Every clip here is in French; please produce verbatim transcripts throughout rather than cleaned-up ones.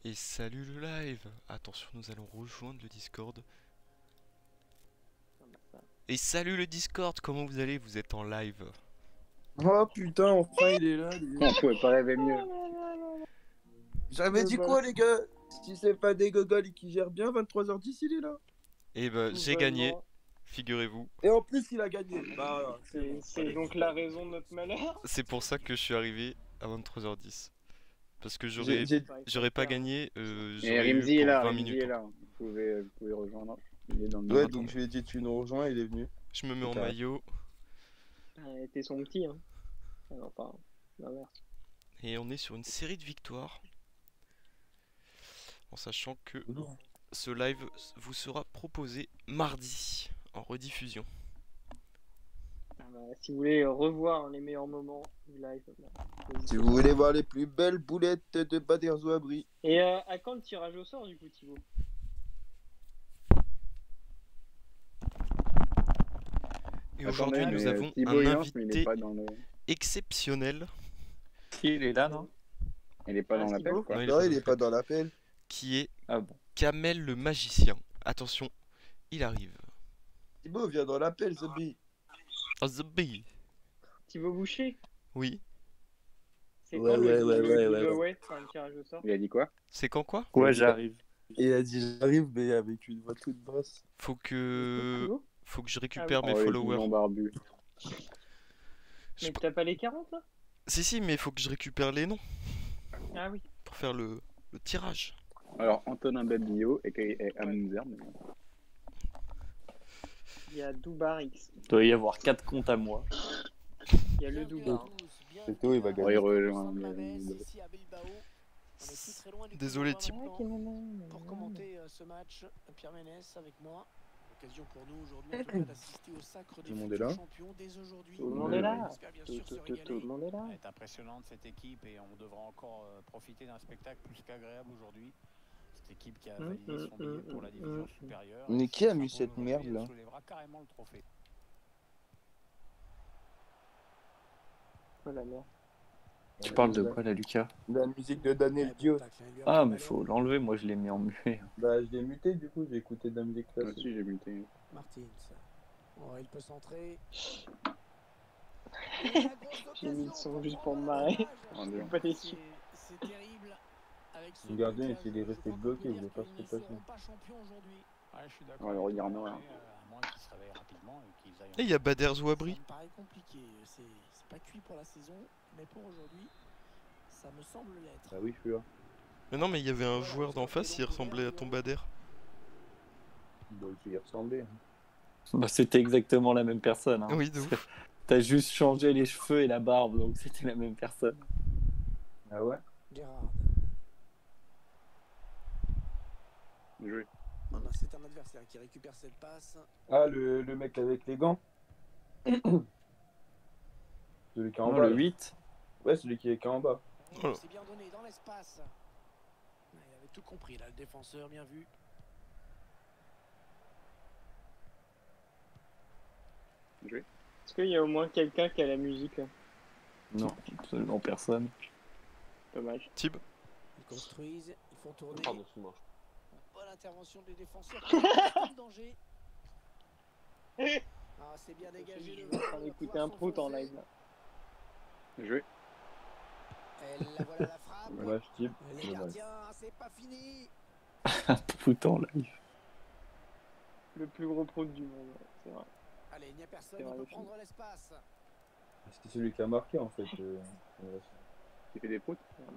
Et salut le live. Attention, nous allons rejoindre le Discord. Et salut le Discord, comment vous allez? Vous êtes en live. Oh putain, enfin il est là. lui. On pouvait pas rêver mieux. J'avais dit quoi les gars? Si c'est pas des gogoles qui gèrent bien, vingt-trois heures dix il est là. Et bah j'ai gagné, figurez-vous. Et en plus il a gagné. Bah, C'est c'est donc la raison de notre malheur. C'est pour ça que je suis arrivé à vingt-trois heures dix. Parce que J'ai- j'aurais j'ai- j'aurais pas gagné, euh, Et j'aurais eu Rimzi est pour là, vingt Rimzi minutes. est là. Vous pouvez, vous pouvez rejoindre. Il est dans le Ouais, attends. donc je lui ai dit tu nous rejoins, il est venu. Je me mets en Carré. maillot Euh, T'es son petit, hein. Alors, enfin, l'inverse. et on est sur une série de victoires. En sachant que ce live vous sera proposé mardi en rediffusion. Ah bah, si vous voulez revoir les meilleurs moments du live. bah, Si vous voulez voir les plus belles boulettes de Bader Zouabri. Et euh, à quand le tirage au sort du coup, Thibaut? Et aujourd'hui Attendez, nous mais avons Thibaut, un il lance, mais il est invité pas dans le... exceptionnel Il est là, non? Il est pas Ah, dans Thibaut l'appel, quoi. Non, il est Non, pas il dans est pas dans l'appel. qui est Ah bon. Kamel le magicien. Attention, il arrive. Thibaut vient dans l'appel, Zombie. Oh, the bee. Thibaut Boucher? Oui, C'est Ouais, quand le, ouais, le ouais, ouais, ouais, giveaway, enfin, le tirage au sort? Il a dit quoi? c'est quand quoi? Ouais, j'arrive. Il a dit j'arrive, mais avec une voix toute basse. Faut que Thibaut faut que je récupère Ah mes Oh, les followers. pigeons barbus. Je- Mais t'as pas les quarante là? Si si, mais faut que je récupère les noms Ah oui. pour faire le, le tirage. Alors, Antonin Babillot, et Amunzer, mais bon. Il y a Doubar X. Il doit y avoir quatre comptes à moi. Il y a le Doubar. Plutôt, il va Oh, il gagner. rejoint le- Désolé, Thibaut. Ah, quel moment. Pour commenter euh, ce match, Pierre Ménès avec moi. L'occasion pour nous aujourd'hui en tout cas d'assister au sacre des le monde est futurs là. champions dès aujourd'hui. Tout le monde est là. On espère bien Tout, sûr tout, se tout, tout régaler. le monde est là. Elle est impressionnante cette équipe et on devra encore euh, profiter d'un spectacle plus qu'agréable aujourd'hui. Cette équipe qui a Hum, validé hum, son billet hum, pour la hum, division hum. supérieure. Mais Et qui si a elle mis s'impose cette merde, aujourd'hui, là elle soulèvera carrément le trophée. Oh la merde. Tu parles de quoi là, Lucas? La musique de Daniel Dio. Ah, mais faut l'enlever, moi je l'ai mis en muet. Bah, je l'ai muté du coup, j'ai écouté de la musique Moi classique. aussi, j'ai muté. Martins. Oh, il peut centrer. J'ai mis le son juste pour me marrer. Oh, Dieu. Pas déçu. C'est terrible. Avec ce Le gardien, blocage, il est resté je crois bloqué, qu'on peut il dire est pas qu'ils ce qui ne est passé. seront pas champions aujourd'hui. Ouais, je suis d'accord. Ouais, le regard noir. Mais, euh, à moins qu'ils se réveillent rapidement et qu'ils aillent. Et il y a Bader Ça Zouabri. me paraît compliqué. C'est c'est pas cuit pour la saison, mais pour aujourd'hui, ça me semble l'être. Bah oui, je suis là. Mais non, mais il y avait un joueur d'en face, il ressemblait à ton Bader. Il doit y ressembler. Bah, c'était exactement la même personne. Hein. Oui, de ouf. T'as juste changé les cheveux et la barbe, donc c'était la même personne. Ah ouais? Gérard. Joué. Ah bah, c'est un adversaire qui récupère cette passe. Ah, le, le mec avec les gants. Celui qui est en Non, bas. le là. huit. Ouais, celui qui est qui est en bas. Oh. C'est bien donné dans l'espace. Il avait tout compris là, le défenseur, bien vu. Joué. Est-ce qu'il y a au moins quelqu'un qui a la musique là? Non, absolument personne. Dommage. Tib. Ils construisent, ils font tourner. Pardon, excuse-moi. Bonne intervention des défenseurs. Quel danger. Ah, c'est bien dégagé. Je suis en train d'écouter un prout en live là. Joué. Elle la voilà la frappe. Voilà, je type. Les gardiens, c'est pas fini. Pourtant, là. il- Le plus gros prout du monde, ouais, c'est vrai. Allez, il n'y a personne, C'est il vrai, peut le film. prendre l'espace. C'est celui qui a marqué en fait. euh, ouais. Il fait des proutes.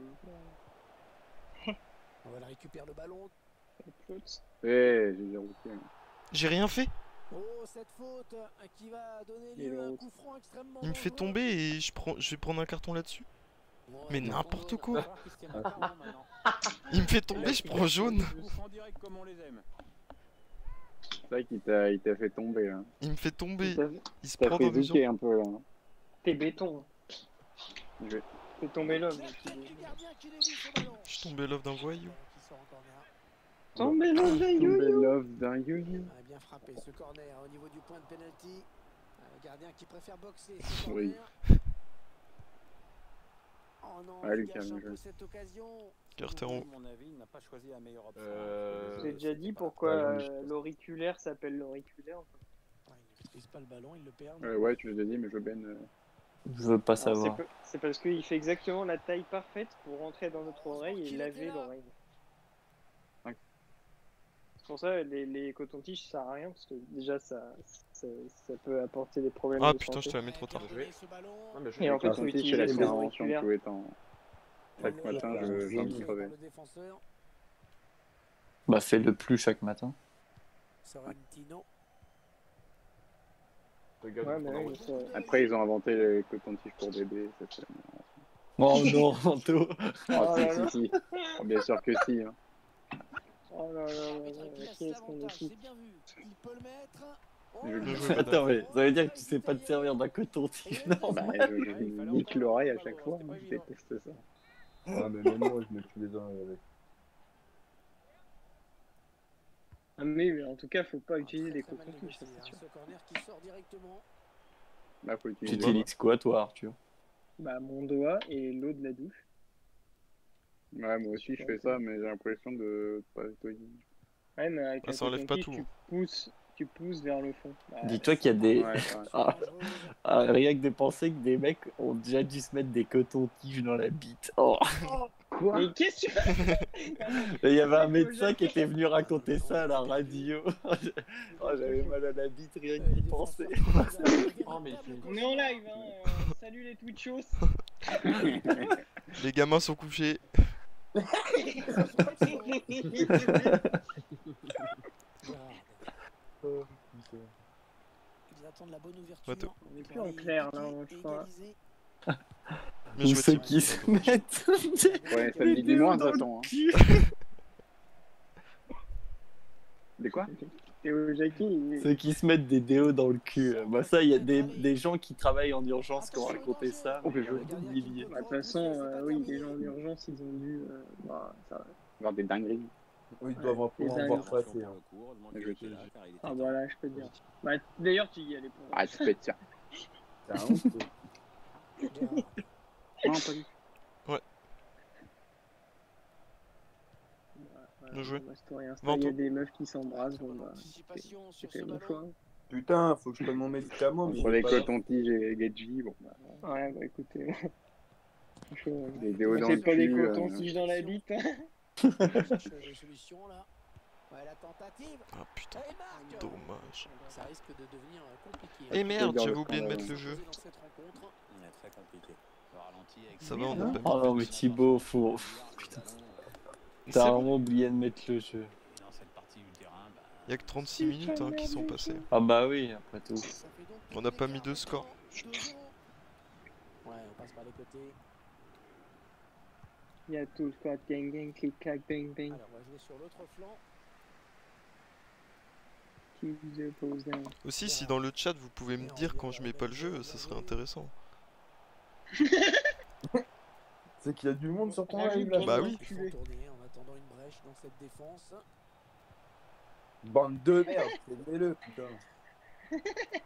On va la récupérer le ballon. Le prout. Eh, j'ai dérouté. J'ai rien fait. Oh, cette faute euh, qui va donner Il est lieu à un long. coup franc extrêmement Il me fait dangereux. tomber et je prends je vais prendre un carton là-dessus. Ouais, Mais bon, n'importe bon, quoi. Alors, Cristiano Ronaldo, maintenant. Il me fait tomber, je prends jaune. En direct comme on les aime. C'est vrai qu'il t'a il t'a fait tomber, là. Il me fait tomber. T'as Il se T'as prend fait dans mes jambes. zouker un peu, là. T'es béton. Joué. T'es tombé l'homme. La tête du gardien qui dévie ce ballon. Je suis tombé l'offre d'un voyou. Qui sort en corner. Tombé l'homme d'un Tombé yo-yo. love d'un yo-yo. Ah, bien frappé ce corner au niveau du point de penalty. Un gardien qui préfère boxer ce Oui. corner. Oh non, Ouais, il Lucas, gâche bien un joué. peu cette occasion. Carteron. À mon avis, il n'a pas choisi la meilleure option. Euh, J'ai déjà C'était dit pas- pourquoi Ouais, je- euh, l'auriculaire s'appelle l'auriculaire. Ouais, il ne maîtrise pas le ballon, il le perd. Euh, ouais, tu l'as dit, mais je ben. euh, Je veux pas Alors, C'est savoir. pe- c'est parce qu'il fait exactement la taille parfaite pour rentrer dans notre oreille et laver l'oreille. Ouais. C'est pour ça les, les cotons-tiges ça sert à rien parce que déjà ça, ça, ça peut apporter des problèmes Ah de putain, je santé. te la mets trop tard. Bien donné, ce ballon. Non, mais je Et en fait, quand faut on utiliser tige, elle les a en auriculaires. tous les temps. Chaque Le- matin, le- je le- j'ai envie de le- crever. le défenseur, Bah fais-le plus chaque matin. Sorrentino. Regarde, Ouais, mais on oui, envoie. ça- Après, ils ont inventé les cotons-tiges pour bébés. ça, c'est- Oh non, Anto. Ah, Oh si, là là. si, si. Oh, bien sûr que si. Hein. Oh là là là Petra là, qui laisse qui est-ce qu'on l'avantage, écoute c'est bien vu. Il peut le mettre. Oh Je là le là. joue, Attends, mais ça veut dire que tu sais pas te servir d'un coton-tige. Non. Bah, je, je lui nique l'oreille à chaque fois. hein, Je déteste ça. Ah, mais même moi, je me tue les uns avec. Ah, mais en tout cas, faut pas Ah, utiliser très, des très mal cotons-tiges, ça négocié, c'est hein. sûr. Ce corner qui sort directement. Là, faut Tu utiliser. utilises quoi toi, Arthur? Bah, mon doigt et l'eau de la douche. Ouais, moi aussi, je fais ça, mais j'ai l'impression de pas nettoyer. Ouais, mais avec Ah, un ça enlève pas coton-tige, tout. tu pousses, tu pousses vers le fond. Bah, Dis-toi qu'il y a des. Ouais, ouais. Ah, Dangereuse. ah, rien que de penser que des mecs ont déjà dû se mettre des cotons-tiges dans la bite. Oh. Quoi? Mais qu'est-ce que tu fais? Il y avait un médecin qui était venu raconter ça à la radio. Oh, j'avais mal à la bite rien que d'y penser. Oh, mais il On est en live, hein. euh, salut les Twitchos. Les gamins sont couchés. Oh, putain. Ils attendent la bonne ouverture. Attends. On est pour plus en aller clair, piquer là, et je crois. égaliser. Mais Ou je ceux vais qui se mettent Ouais, des samedi déos dimanche, dans le attends. Hein. cul. Des quoi? Théo Jackie, il- Ceux qui se mettent des déos dans le cul. Bah ça, il y a des, des gens qui travaillent en urgence qui ont raconté ça. Oh, mais je- Des milliers. bah, de toute façon, euh, oui, les gens en urgence, ils ont dû. euh, bah, ça... Voir des dingueries. Oui, ils doivent en Les pouvoir dingues. voir passer. Hein. Je te Ah, voilà, je peux te dire. Bah, d'ailleurs, tu y allais pour. Ah, tu peux être sûr. C'est un honte. Non, pas du tout. Bah, Bien joué. bah, story Insta, Vends il y a tout. des meufs qui s'embrassent, bon bah. Anticipation J'ai sur fait ce mon ballon. choix. Putain, faut que je prenne mon médicament. mais Pour j'ai les pas- cotons-tiges et Gedji, bon, bah, Ouais, bah écoutez. Franchement, des déos dans j'ai le pas des cul. euh, cotons-tiges dans la bite. Hein. Cherche des solutions là. Ouais, la tentative. Ah putain, Et marque. dommage. Ça risque de devenir euh, compliqué. Eh merde, dans j'avais le oublié de scandale. mettre le jeu. Dans cette rencontre. Il est très compliqué. Le ralenti avec Ça va, on a pas mis Oh non, de mais but. Thibaut, faut. Putain, C'est t'as bon. vraiment oublié de mettre le jeu. Et dans cette partie du terrain, bah, Il y a que trente-six minutes hein, qui sont passées. Ah bah oui, après tout. Ça fait donc On n'a pas mis de score. deux zéro. Ouais, on passe par les côtés. Il y a tout le squad, gang gang, clic clac, bang bang. Alors, on va jouer sur l'autre flanc. Keep the pose down. Aussi, si dans le chat vous pouvez me dire quand je mets pas le jeu, ça serait intéressant. C'est qu'il y a du monde sur ton Ah, live là. Bah oui. Il faut tourner en attendant une brèche dans cette défense. Bande de merde, aimez-le, putain. Ouais,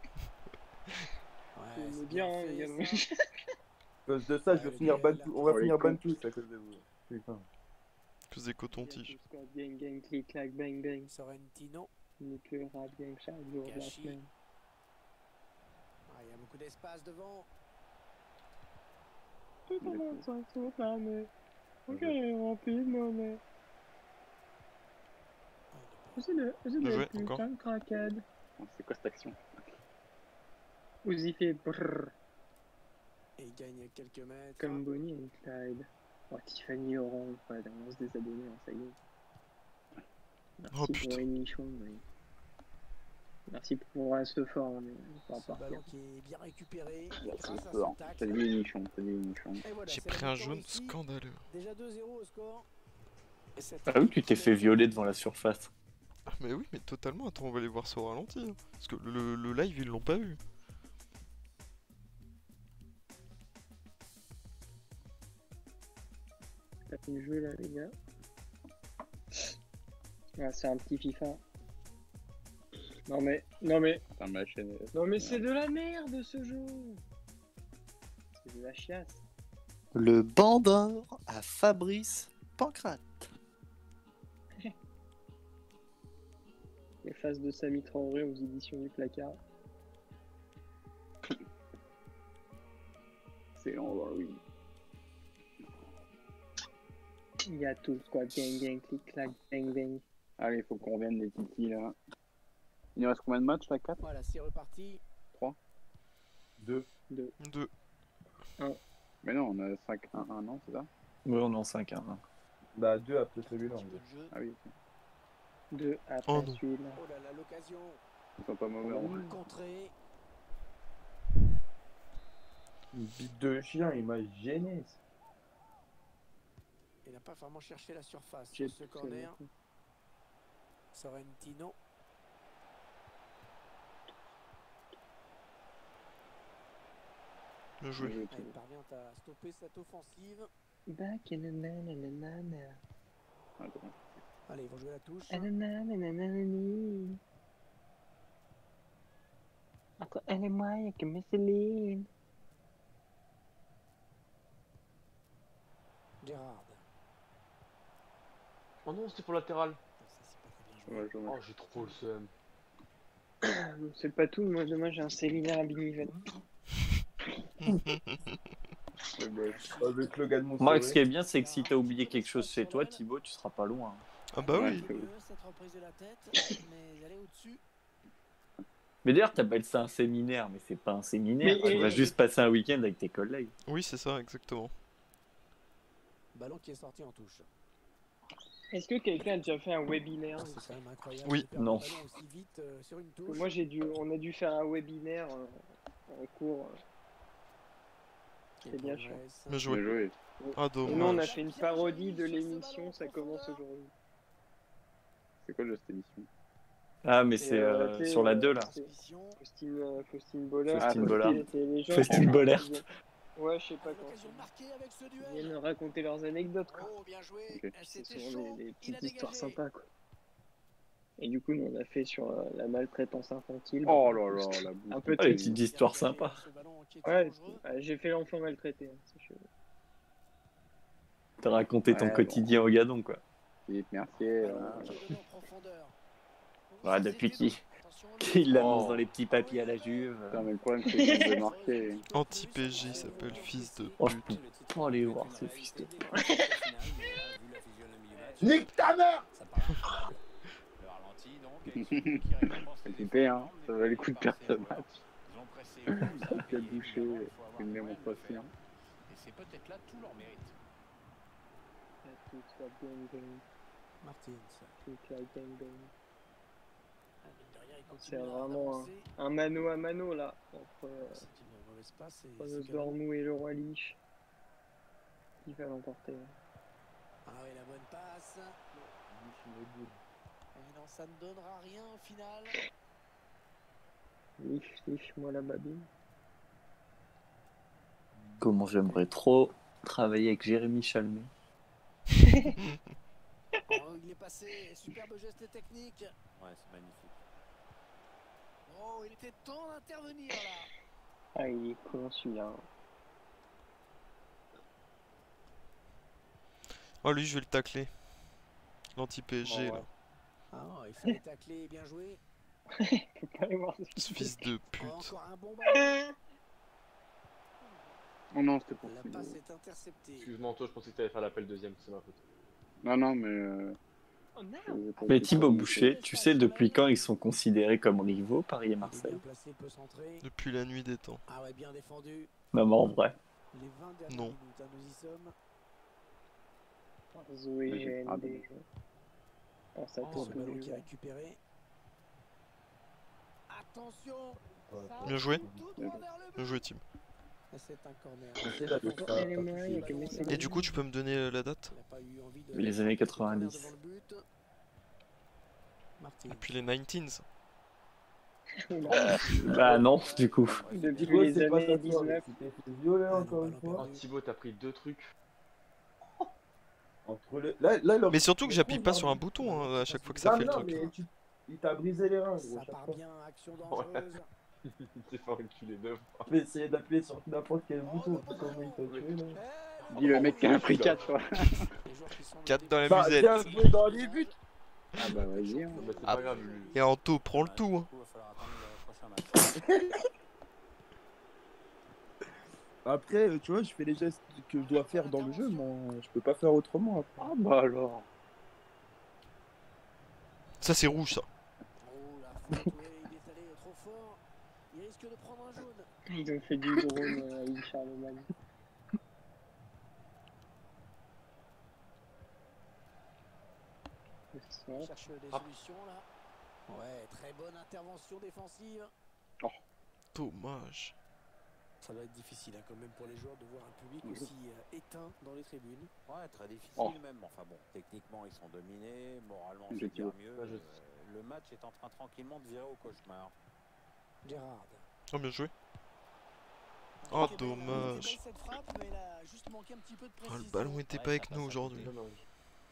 C'est c'est bien, hein, fait, les gars. ça. À cause de ça, je vais finir Bantou. On va Oh, les finir cons. Bantou à cause de vous. Putain. Que des cotons-tiges. Tout le squad, gang gang, clic clac, bang bang. Sorrentino. Nique le rap game chaque jour de la Gachi. semaine. Ah, il y a beaucoup d'espace devant. Tout le monde s'en fout, là, mais. Regarde, rapidement, mais. C'est le, c'est Bien joué, le encore. putain de craquade. Bon, c'est quoi cette action? Uzi fait brrr, Et il gagne quelques mètres. comme Bonnie et Clyde. Oh, Tiffany Laurent, ouais, on se désabonner, hein, ça y est. Merci Oh, pour putain. les nichons, oui. Merci pour euh, ce fort, mais on va Ce partir. ballon qui est bien récupéré grâce à C'est ce peur. tacle. T'as dit les nichons, t'as dit les nichons. Et voilà, J'ai c'est la pris un mi-temps jaune ici. scandaleux. Déjà deux zéro au score. Et cette Ah oui, tu t'es fait violer devant la surface. Ah mais oui, mais totalement. Attends, on va aller voir ça au ralenti. hein. Parce que le, le live, ils l'ont pas vu. T'as fait le jeu là, les gars. Ah, c'est un petit FIFA. Non mais, non mais, Putain, ma chaîne. est- non mais c'est de la merde ce jeu. C'est de la chiasse. Le banc d'or à Fabrice Pancrate. Les faces de Samy Traoré aux éditions du placard. C'est on va oui. Il y a tout quoi, gang gang, clic clac, bang bang. Allez, il faut qu'on revienne des titis là. Il nous reste combien de matchs là? quatre? Voilà, c'est reparti. deux. Deux. Deux. Mais non, on a cinq un un, non, c'est ça? Oui, on est en cinq un. Bah deux après celui-là. Un en petit peu gros. de jeu. Ah oui, ok. Deux après Oh non. celui-là. Oh là là, l'occasion. Ils sont pas mauvais en vrai. Contré. Une bite de chien, il m'a gêné. Il n'a pas vraiment cherché la surface J'ai sur ce poussé corner. le- Sorrentino. Bien joué. Joué, Ah, il parvient à stopper cette offensive. Back in the nananana. Ah, dommage. Allez, ils vont jouer la touche. Nananananani. Entre elle et moi, il n'y a que Messeline. Gérard. Oh non, c'était pour latéral. Ça, c'est pas très bien joué. Ouais, dommage. Oh, j'ai trop le seum. C'est pas tout, moi demain j'ai un séminaire à Binivet. Ouais, bah, Avec le gars de mon Marc, ce qui est bien, c'est que si t'as oublié quelque chose chez toi, Thibaut, tu seras pas loin. Ah bah Ouais. oui. Mieux, cette reprise de la tête, mais elle est au-dessus. Mais d'ailleurs, t'appelles ça un séminaire, mais c'est pas un séminaire. Mais- tu vas juste passer un week-end avec tes collègues. Oui, c'est ça, exactement. Ballon qui est sorti en touche. Est-ce que quelqu'un a déjà fait un webinaire? Ah, c'est quand même incroyable. Oui. de perdre Non. le ballon aussi vite euh, sur une Parce que touche. moi j'ai dû, on a dû faire un webinaire euh, en cours. euh. Et c'est bien progresse. Bien bien joué. joué. Ah Et nous on a dommage. fait une parodie de l'émission, ça commence aujourd'hui. C'est quoi le cette émission? Ah, mais Et, c'est euh, euh, c'est, sur la euh, deux là. c'est Faustine Faustine, euh, Faustine Bollard. Faustine Ah, Bollard. c'était les gens Faustine qui- Bollard. Ouais, je sais pas quand. L'occasion marquée avec ce Ils duel. viennent raconter leurs anecdotes quoi. Oh, bien joué. Ok. C'est C'était souvent chaud. des, des Il petites a histoires dégagé. sympas quoi. Et du coup, nous, on a fait sur euh, la maltraitance infantile. Oh là là, la bouffe. Un peu Ah, les de petites histoires sympas. Ce ballon qui est Ouais, dangereux. euh, j'ai fait l'enfant maltraité. hein, c'est chaud. T'as raconté ton Ouais, bon. quotidien au gadon, quoi. Philippe Mercier. Ballon euh, qui est donné en profondeur. Ouais, Ça, depuis c'est qui Diego. Attention, Il l'annonce Oh. dans les petits papiers à la Juve. Putain, mais le problème, c'est qu'on devait marquer. Anti-P S G, il s'appelle fils de Oh, je pute. peux pas aller voir ce fils de... Nique ta mère! Le ralenti, donc, avec celui qui récompense les C'est épais, hein. Ça valait le coup de perdre ce efforts. match. Ils ont pressé haut, ça a Quel payé, boucher, évidemment, il faut avoir une le moyen de le démonstration. faire. Et c'est peut-être là tout leur mérite. Tout soit bang bang, Martins. tout soit bang bang. Ah, mine de rien, il continue C'est à vraiment avancer. un mano à mano là, entre, euh, C'est une mauvaise passe. et entre c'est le Gabon. Dormou et le Roi Lich. Qui va l'emporter? Ah oui, la bonne passe. Et non, ça ne donnera rien au final. Lich, lich, moi la babine. Comment j'aimerais trop travailler avec Jérémy Chalmé. Oh, il est passé. Superbe geste technique. Ouais, c'est magnifique. Oh, il était temps d'intervenir là. Ah, il est con celui-là. Oh lui, je vais le tacler. L'anti-P S G Oh, ouais. là. Ah, il fallait tacler, bien joué. Faut pas aller voir ce Ce fils de Oh, pute. encore un bon ballon. Oh non, c'était pour La Thibaut. passe est interceptée. Excuse-moi, Anto, je pensais que t'allais faire l'appel deuxième, c'est ma faute. Non, non, mais. Euh, Oh non! je vais pas Mais dire Thibaut ça. Boucher, tu sais depuis quand ils sont considérés comme rivaux, Paris et Il est Marseille? bien placé, il peut centrer. Depuis la nuit des temps. Ah ouais, bien défendu. Non, mais en vrai. Les vingt dernières Non. minutes, hein, nous y sommes. Zoé G Ah, N D. Oh, ça Oh, tourne ce tout ballon nu, qui est ouais. récupéré. Attention. Ça Bien joué. va tout droit vers le but. Bien joué, Tim. Et c'est un corner. C'est là, le Entre elle et moi, il y a que Messeline. Et du coup, tu peux me donner euh, la date? Il n'a pas eu envie de Les années mettre ce corner quatre-vingt-dix. devant le but. Martin. Depuis les nineties. Bah non, du coup. Depuis Thibaut, les c'est pas années ta faute. dix-neuf. Tu t'es fait violer Ah, encore le une ballon fois. Oh, Thibaut, t'as pris deux trucs. Entre le... Là, là, il aurait- Mais surtout que j'appuie pas sur un bouton hein, à chaque fois que ça Non, fait le non, truc. mais tu... il t'a brisé les reins, gros, Ça chaque part fois. bien, action dangereuse. Il s'est fait enculer deux fois. Je vais essayer d'appuyer sur n'importe quel Oh, bouton, le c'est bon comment il t'a ballon. tué là. Eh, Dis le mec qui a pris quatre fois. les joueurs qui sont quatre dans la Bah, musette. bien joué dans les buts! Ah bah vas-y. Hein. Bah, c'est Ah. pas grave, lui. Et Anto, prends le Ouais, tout. du Hein. coup, il va falloir attendre le prochain match. Après, euh, tu vois, je fais les gestes que je dois faire dans le jeu, mais je peux pas faire autrement après. Ah bah alors. Ça, c'est rouge, ça. Oh la faute, ouais, il est allé trop fort. Il risque de prendre un jaune. Ils ont fait du drone euh, avec Charlemagne. Il cherche des Ah. solutions là. Ouais, très bonne intervention défensive. Dommage. Ça va être difficile hein, quand même pour les joueurs de voir un public aussi euh, éteint dans les tribunes. Ouais, très difficile Oh. même. Enfin bon, techniquement ils sont dominés, moralement Je c'est tire. bien mieux. Ouais, je- Euh, le match est en train tranquillement de virer au cauchemar. Gérard. Oh, bien joué. Elle Oh, était belle, hein, elle était dommage. belle, cette frappe, mais elle a juste manqué un petit peu de Oh, le précision. ballon était Ouais, pas avec ça nous passe à aujourd'hui. côté. Dommage.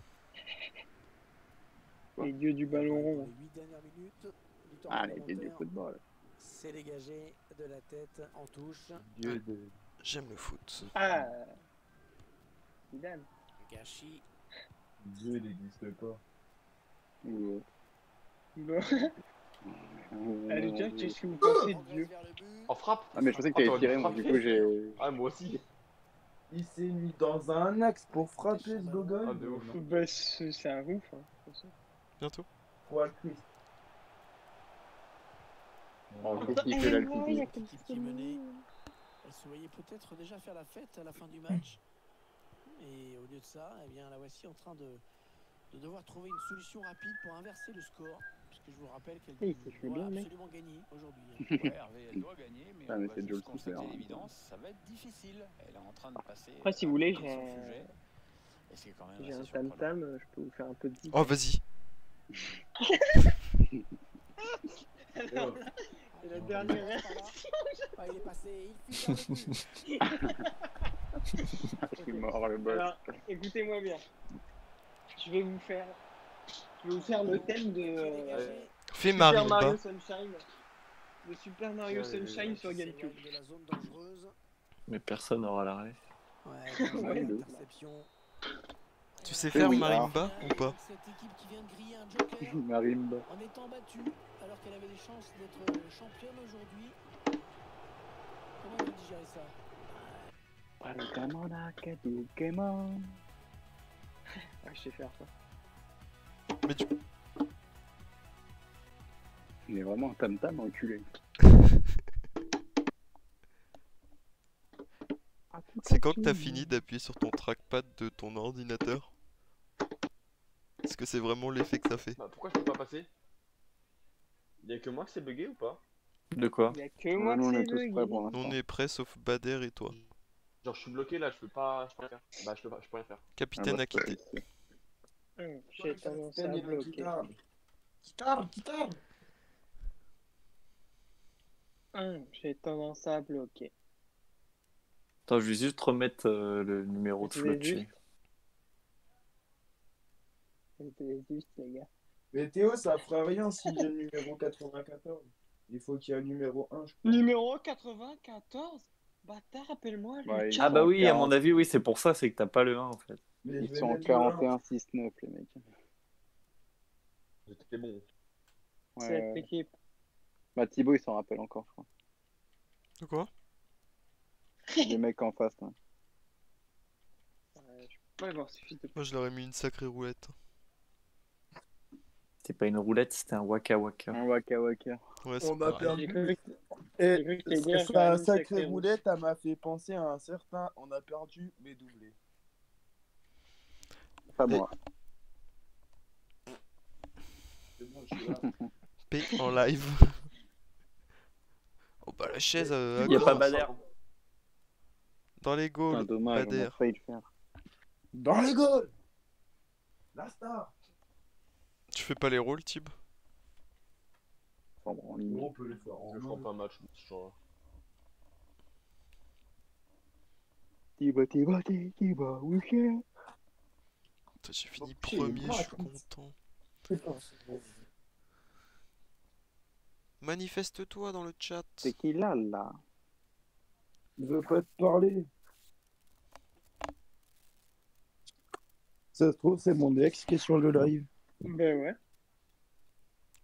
Les dieux du ballon Dans rond. les huit dernières minutes du temps Ah les dieux du réglementaire, football. c'est dégagé de la tête en touche. Dieu de... J'aime le foot. Ah Zidane. Gâchis. Dieu n'existe pas. Ou, Bon. euh, Allez, tiens, euh, qu'est-ce que vous pensez de Progresse Dieu? vers le but. En frappe. Ah mais je pensais que Ah, t'avais t'aurais tiré, dû moi du frapper. coup j'ai... Ah, moi aussi. Il s'est mis dans un axe pour frapper ce gogol. Ah, de ouf. Bah, c'est c'est un ouf. Hein, de toute façon. Bientôt. Pour le Christ. Oh, qu'est-ce qu'il fait là le Ouais, il y a petit L'équipe qui menait, elle se voyait peut-être déjà faire la fête à la fin du match. Et au lieu de ça, eh bien, la voici en train de, de devoir trouver une solution rapide pour inverser le score. Puisque je vous rappelle qu'elle Eh, il s'est fait doit bien, mec. absolument gagner aujourd'hui. Ouais, Hervé, elle doit gagner, mais Ah, on mais va c'est juste Joel constater Cooper, hein. l'évidence, ça va être difficile. Elle est en train de passer. Après, si à vous voulez, côté de j'ai son un- sujet. Et c'est quand même J'ai assez un surprenant. tam-tam, euh, je peux vous faire un peu de Oh, vas-y. Alors là, c'est la dernière réaction. Ah, il est passé, il file dans le but. Je suis mort le boss. Alors, écoutez-moi bien. Je vais vous faire... Je vais vous faire le thème de... euh, Fais Super Marimba. Mario Sunshine. Le Super Mario Ouais, Sunshine sur C'est GameCube. de la zone dangereuse. Mais personne n'aura l'arrêt. Ouais, Ouais, de- interception. Tu sais Eh faire oui, Marimba ou pas? Cette équipe qui vient de griller un joker Marimba. en étant battue alors qu'elle avait des chances d'être euh, championne aujourd'hui. Comment vous digérez ça? Ah, je sais faire ça. Mais tu... Il est vraiment un tam-tam enculé. C'est quand que t'as fini d'appuyer sur ton trackpad de ton ordinateur? Est-ce que c'est vraiment l'effet que ça fait? Bah, pourquoi je peux pas passer? Il y a que moi que c'est bugué ou pas? De quoi? Il y a que moi nous on qui est sais tous prêts bugger. pour Nous, l'instant. on est prêts sauf Bader et toi. Genre, je suis bloqué là, je peux pas. Je peux rien faire. Bah, je peux pas, je peux rien faire. Capitaine Ah, bah, a quitté. Hum, J'ai tendance à Capitaine, il bloquer. guitare. Guitare, guitare. Hum, J'ai tendance à bloquer. Attends, je vais juste remettre euh, le numéro de Je l'ai Flutchy. vu. C'était juste, les gars. Mais Théo, ça fera rien si j'ai le numéro quatre-vingt-quatorze. Il faut qu'il y ait un numéro un, je crois. Numéro quatre-vingt-quatorze. Bâtard, rappelle-moi. Ouais, le ils chat. Ah bah oui, à quarante. mon avis, oui, c'est pour ça, c'est que t'as pas le un en fait. Mais je Ils vais sont en mettre le un. quarante et un six neuf les mecs. J'étais bon. Ouais, Cette ouais. équipe. Bah Thibaut il s'en rappelle encore je crois. De quoi? Les mecs en face là. Euh, je peux pas avoir suffi de. Moi, je leur ai mis une sacrée roulette. C'était pas une roulette, c'était un waka waka. Un waka waka. Ouais, c'est On a pareil. perdu. J'ai cru que- Et j'ai cru que t'allais dire, c'est j'aurais un mis une sacré sacrée roulette, elle m'a fait penser à un certain. On a perdu, mais doublé. Pas moi. C'est bon, je suis là. P en live. Oh bah la chaise euh, à Il y a quoi? pas Bader. Dans les Putain, goals. dommage, on Bader. a failli le faire. Dans les goals. La star. Tu fais pas les rôles, Tib? Enfin, bon, en ligne. On peut les faire en Je prends pas un match. Genre. Thibaut, Thibaut, Thibaut, week-end. Putain, j'ai fini Ok, premier, je suis moi, content. Manifeste-toi dans le chat. C'est qui là là? Il veut pas te parler. Ça se trouve, c'est mon ex qui est sur le live. Ben ouais.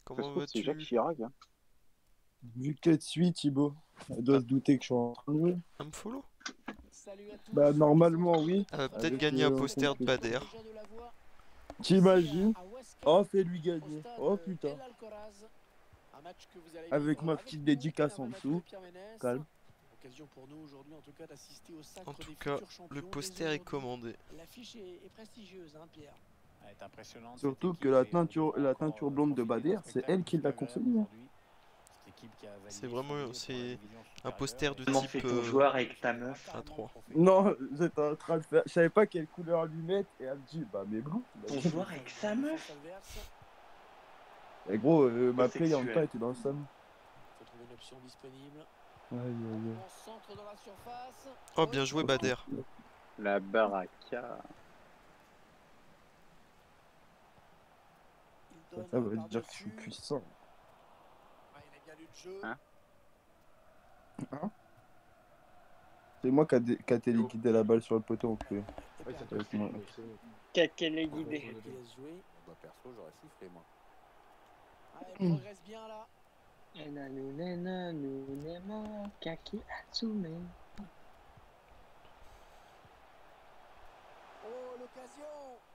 Comment se trouve, c'est Jacques vas-tu? Chirac. Hein. Vu qu'elle te suit, Thibaut, elle doit se douter que je suis en train de jouer. Un me follow? Salut à tous. Bah, normalement, oui. Elle va peut-être Avec, gagner un euh, poster de complet. Bader. Déjà de la voix. T'imagines? À Huesca, Oh, fais-lui au gagner. stade Oh putain. El Alcoraz. Un match que vous allez Avec vivre ma avec petite nous, dédicace en Hervé dessous. Mathieu, Pierre Ménès. Calme. Occasion pour nous aujourd'hui en tout cas d'assister au sacre En des tout cas, futurs champions le dès poster est aujourd'hui. commandé. L'affiche est, est prestigieuse, hein, Pierre. Elle est impressionnante. Surtout cette que équipe, la et on teinture, devra la encore, teinture euh, blonde de profiter d'un Bader, c'est spectacle elle qui plus l'a qu'agréable conseillé. hein. aujourd'hui. Cette équipe qui a validé C'est son vraiment, billet pour la c'est division un supérieure poster et de Comment type fait ton euh, joueur avec ta meuf? A trois. Non, j'étais en train de faire. Je savais pas quelle couleur lui mettre et elle me dit, bah, mais blanc. Bah, Ton joueur avec sa meuf? Et gros, euh, ma play en Sexuel. pas était dans le salon. Faut trouver une option disponible. Aïe, aïe, aïe. En centre dans la surface. Oh, bien joué Bader. La baraka. Il donne Ça veut dire que je suis par-dessus. puissant. Ah, il a bien lu le jeu. Hein Hein? C'est moi qui a, dé- qui a téléguidé la balle sur le poteau en plus. Ouais, ça te Avec moi. Quel est guidé. Qui laisse jouer. Bah, perso, j'aurais sifflé, moi. Ah, il progresse bien là. Kaki Atsume. Oh, l'occasion.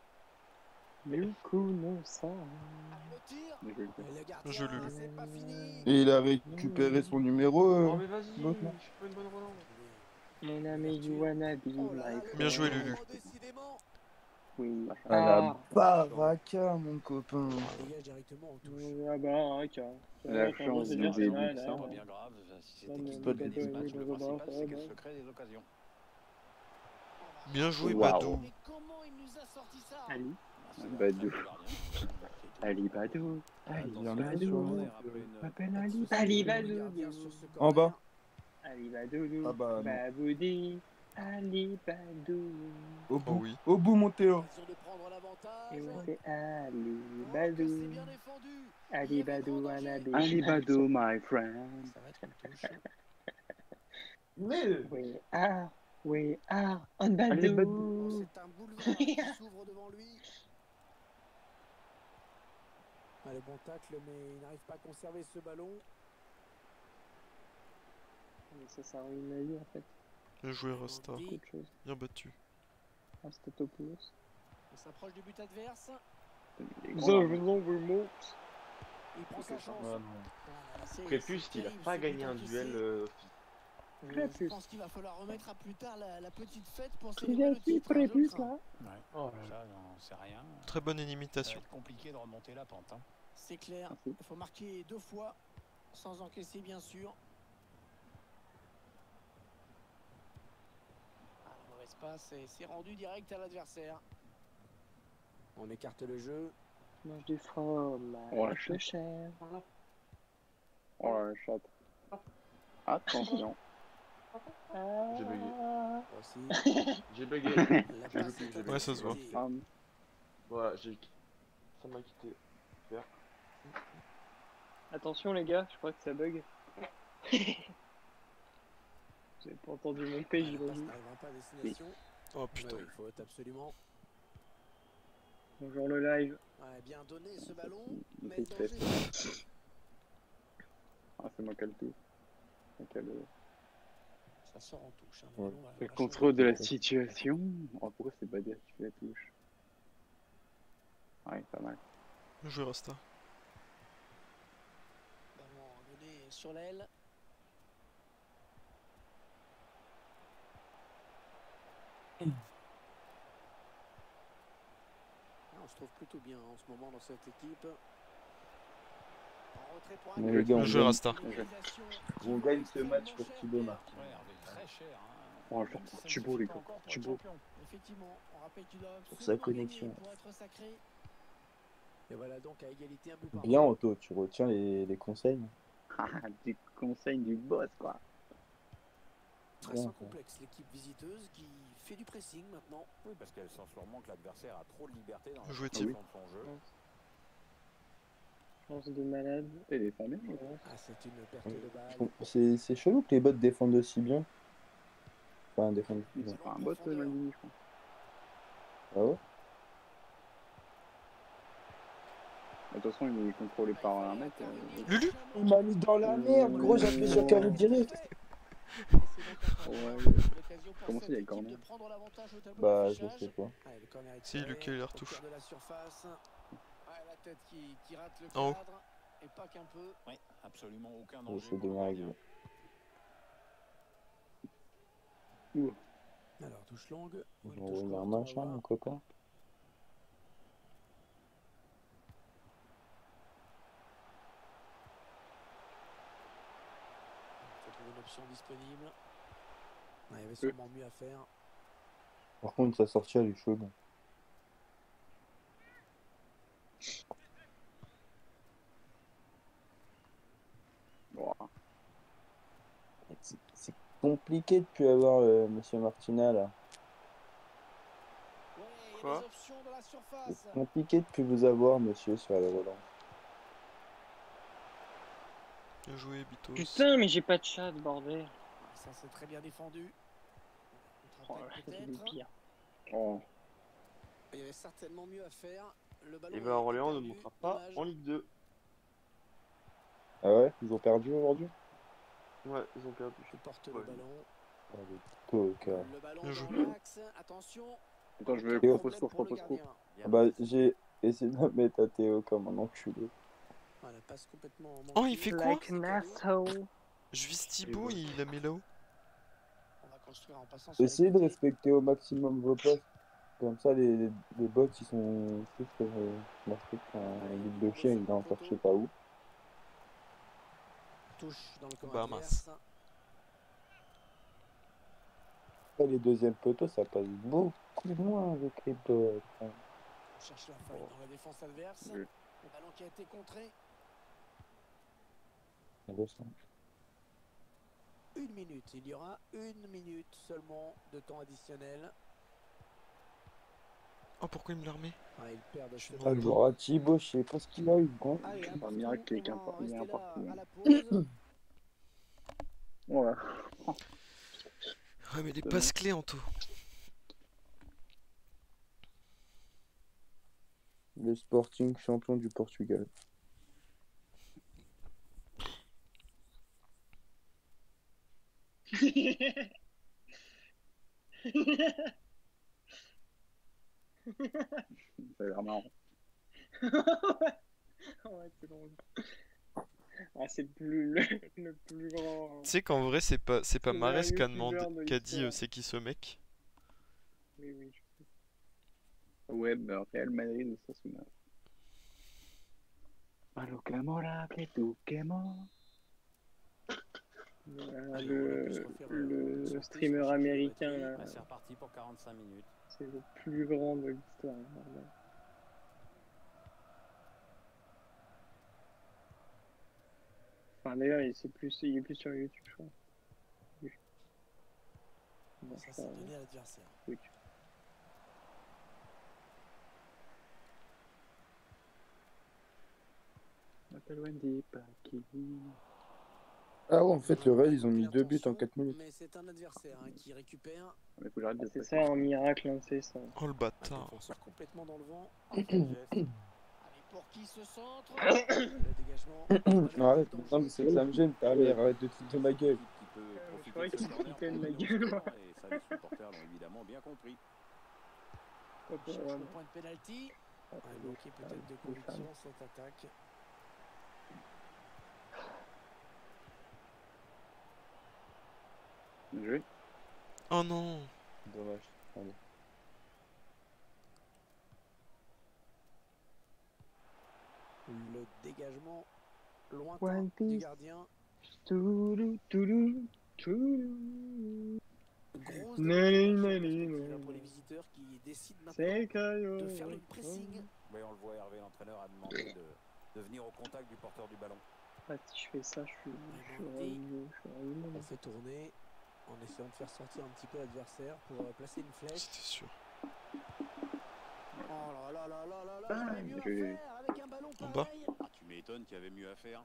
Lukuno-san. Le tir. Mais je le fais. Et le gardien, Je l'ai lu. c'est pas fini. Et il a récupéré son numéro. Oh euh, mais vas-y, l'autre, non. je fais pas une bonne relance. Mon ami Yuanabi, Oh là là, my le Bien joué, ballon, Lulu. décidément. Oui. À la Ah, baraka, mon copain. Il dégage directement en touche. ah bah, ok. La chance c'est du bien, c'est début, mal, ça. hein. Pas bien grave, si Non, cette mais équipe pas gagne de- ce match, le pas de- principal pas de- c'est qu'elle se crée des occasions. Bien joué Waouh. Badou. Mais comment il nous a sorti ça? Ali, C'est un Badou. très bon gardien. Ali Badou. Ali Attention, bien Badou. sûr. M'appelle Ali. Ali Le Badou. gardien sur ce En bas. Ali Badou. Ah bah, non. Baboudi. Ali Badou. Au Oh bout, oui. au bout, mon Théo. Occasion de prendre l'avantage. Et on fait Ali Oh, que Badou. c'est bien défendu. Ali Badou, Anabi. Ali Badou, my friend. Ça va être une touche. Mais. We are, we are on Ali Badou. Badou. C'est un boulevard qui s'ouvre devant lui. Ah, le bon tacle, mais il n'arrive pas à conserver ce ballon. Ça, ça ruine ma vie en fait. Bien joué Rasta. Beaucoup de choses. Bien battu. Astatopoulos. On s'approche du but adverse. Les The grands- remote. Il prend sa chance. Ouais, non. Voilà, c'est- Prépuce, c'est il a terrible, pas ce gagné but un encaissé. duel. euh, Euh, Prépuce. Je pense qu'il va falloir remettre à plus tard la, la petite fête pour Il célébrer a le qui titre. hein, je le prépuce crains. là? Ouais. Oh là Ça, j'en sais rien. Très bonne Ça va imitation. être compliqué de remonter la pente. Hein. C'est clair. Merci. Il faut marquer deux fois, sans encaisser bien sûr. Ah, la mauvaise passe et c'est rendu direct à l'adversaire. On écarte le jeu. Mange du fromage. Oh, la peu chatte. cher. Oh la chatte. Attention. J'ai bugué. Aussi. J'ai bugué. La J'ai passe bugué, est j'ai bugué. Ouais, ça se voit. interceptée. Hum, Voilà, j'ai. Ça m'a quitté. Attention les gars, je crois que ça bug. J'ai pas entendu mon P, Ah, la passe j'imagine. n'arrivera pas à destination. Oh putain. Ouais, il faut absolument. Bonjour le live. Ouais, bien donné ce ballon. il Mais fait le danger. tête. Ah, c'est moi qui ai le tout. C'est moi qui ai le- Ça sort en touche. Hein, Ouais. le ballon, Le va- va contrôle de la changer. situation. Oh, pourquoi c'est Badia qui fait la touche? Ouais, pas mal. Bien joué Rasta. Ballon donné sur l'aile. Ah, on se trouve plutôt bien en ce moment dans cette équipe. En retrait pour un Mais but. les gars, on Bien joué gagne, Rasta. Égalisation qui on vaut gagne ce extrêmement match pour cher, Thibaut, Pierre. là. Ouais, Hervé, très cher. Hein. On va le faire pour Thibaut, les gars. Encore pour Thibaut. être champion. Effectivement, on rappelle qu'il doit Pour sa absolument connexion. gagner pour être sacré. Et voilà donc à égalité un but par Bien, match. Otto, tu retiens les, les conseils. Ah, du conseil du boss, quoi. Très Bien, sans quoi. complexe l'équipe visiteuse qui fait du pressing maintenant. Oui, parce qu'elle sent sûrement que l'adversaire a trop de liberté dans la Joué, construction Thibaut. de son jeu. Chance de malade. Et les familles. Ah, c'est une perte de balle. Bon, C'est c'est chelou que les bots défendent aussi bien. Enfin, défendent. C'est pas un bot, euh, Maldini, je crois. Ah ouais? De toute façon, il est contrôlé par un mec. euh, Lulu Il m'a mis dans la merde, gros, j'ai appuyé sur carré direct. Ouais. Comment ça, il y a le corner? Bah, je sais pas. Si, Lucas, il retouche. La tête qui, qui rate le En haut. cadre, et pas qu'un peu. Oui, absolument aucun Je danger. sais pour le bien gardien. régler. Alors, touche longue. ou une Ils vont touche revenir courte, on va machin, voir. mon copain. Faut trouver une option disponible. Ouais, il y avait sûrement mieux à faire. Par contre, sa sortie, elle est chaude. Bon, C'est c'est compliqué de plus avoir euh, Monsieur Martina là. Ouais, il y a Quoi des options dans la surface. C'est compliqué de plus vous avoir, monsieur, sur les relances. Bien joué, Bitos. Putain, mais j'ai pas de chat, bordel. Ça, c'est très bien défendu. Oh, Contre-attaque, c'est le peut-être. pire. oh. Il y avait certainement mieux à faire. Le ballon Et est ben Orléans ne perdu. montera pas Dommage. en Ligue deux. Ah ouais, ils ont perdu aujourd'hui? Ouais, ils ont perdu. Qui porte Ouais. le ballon. Ah, les coquins. Le ballon Bien joué. dans l'axe. Attention. Attends, je vais Aucun propose problème court, pour le propose court. gardien. Ah bah, j'ai essayé de mettre à Théo comme un enculé. Voilà, passe complètement en Oh, manqué. il fait quoi Like an asshole. Je vise Thibaut, il la met là-haut. On va construire en passant sur les Essayez de côtés. respecter au maximum vos postes. Comme ça, les, les, les bots, ils sont tous sur euh, leur truc. Enfin, Allez, le but numéro de chien, il est second encore je sais poteau. pas où. Touche dans le camp Bah, adverse. Après, les deuxièmes poteaux, ça passe beaucoup loin avec les bots. Hein. On cherche la faille dans la défense adverse. Oui. Le ballon qui a été contré. Ça descend. Une minute. Il y aura une minute seulement de temps additionnel. Oh, pourquoi il me l'a remis Ah, ils perdent ce Ah, le joueur à Thibaut, je sais pas ce qu'il a eu. Gros. Allez, C'est un important, miracle qu'il y ait on qu'un va par- il y ait un rester là partout, à hein. la pause. Voilà. Ouais, mais les C'est passes clés en tout. Le Sporting champion du Portugal. Ça a l'air marrant. Ouais, c'est drôle. Ah, c'est le plus, le, le plus grand. Tu sais qu'en vrai, c'est pas, c'est pas C'est Marès un qui a youtubeur demandé, de qui a dit euh, l'histoire. c'est qui ce mec. Oui, oui. je sais. Ouais, bah, Real Madrid, ça se met. Malo que mola, que tu quemo. Voilà, Allez, on va plus le, refaire, euh, une le sortie, streamer se changer les américain, batteries. là, Ouais, c'est reparti pour quarante-cinq minutes. c'est le plus grand de l'histoire. Voilà. Enfin, d'ailleurs, il, c'est plus, il est plus sur YouTube, je crois. Oui. Bon, Ça, ça, c'est donné à l'adversaire. oui. M'appelle Wendy, pas Kevin. Ah ouais, en fait, le Ouais, Real, ils ont mis claire deux buts en tension, quatre minutes. Mais c'est un adversaire hein, qui récupère. Mais faut que j'arrête de C'est passer. ça un miracle, hein, c'est ça. Oh le Un bâtard. défenseur complètement dans le vent. Parfait geste. Allez, pour qui ce centre Le dégagement. Non, arrête, non, mais c'est que ça me gêne, ta mère, arrête de te foutre de ma gueule. Qui peut je profiter croyais de ce qu'il corner foutait de pour ma mener au gueule, score, moi. et ça, les supporters l'ont évidemment bien compris. Hop, Il cherche voilà. le point de pénalty. Hop, Ouais, manqué peut-être de les femmes. conviction cette attaque. Bien joué. Oh non. Dommage. Allez. Le dégagement lointain One du Piece. gardien. Toulou, toulou, toulou. Grosse Nani, déconnexion nani, perspective, hein, nani. pour les visiteurs qui décident maintenant C'est Caillou. de faire le pressing. Oui, on le voit, Hervé, l'entraîneur a demandé de, de venir au contact du porteur du ballon. Ah, si je fais ça, je suis, je suis Remonté. revenu, je suis revenu. On fait tourner en essayant de faire sortir un petit peu l'adversaire pour euh, placer une flèche. C'était sûr. Oh là là là là là là, Ah, il y avait mieux à je- faire avec un ballon En bas. pareil. Ah, tu m'étonnes qu'il y avait mieux à faire.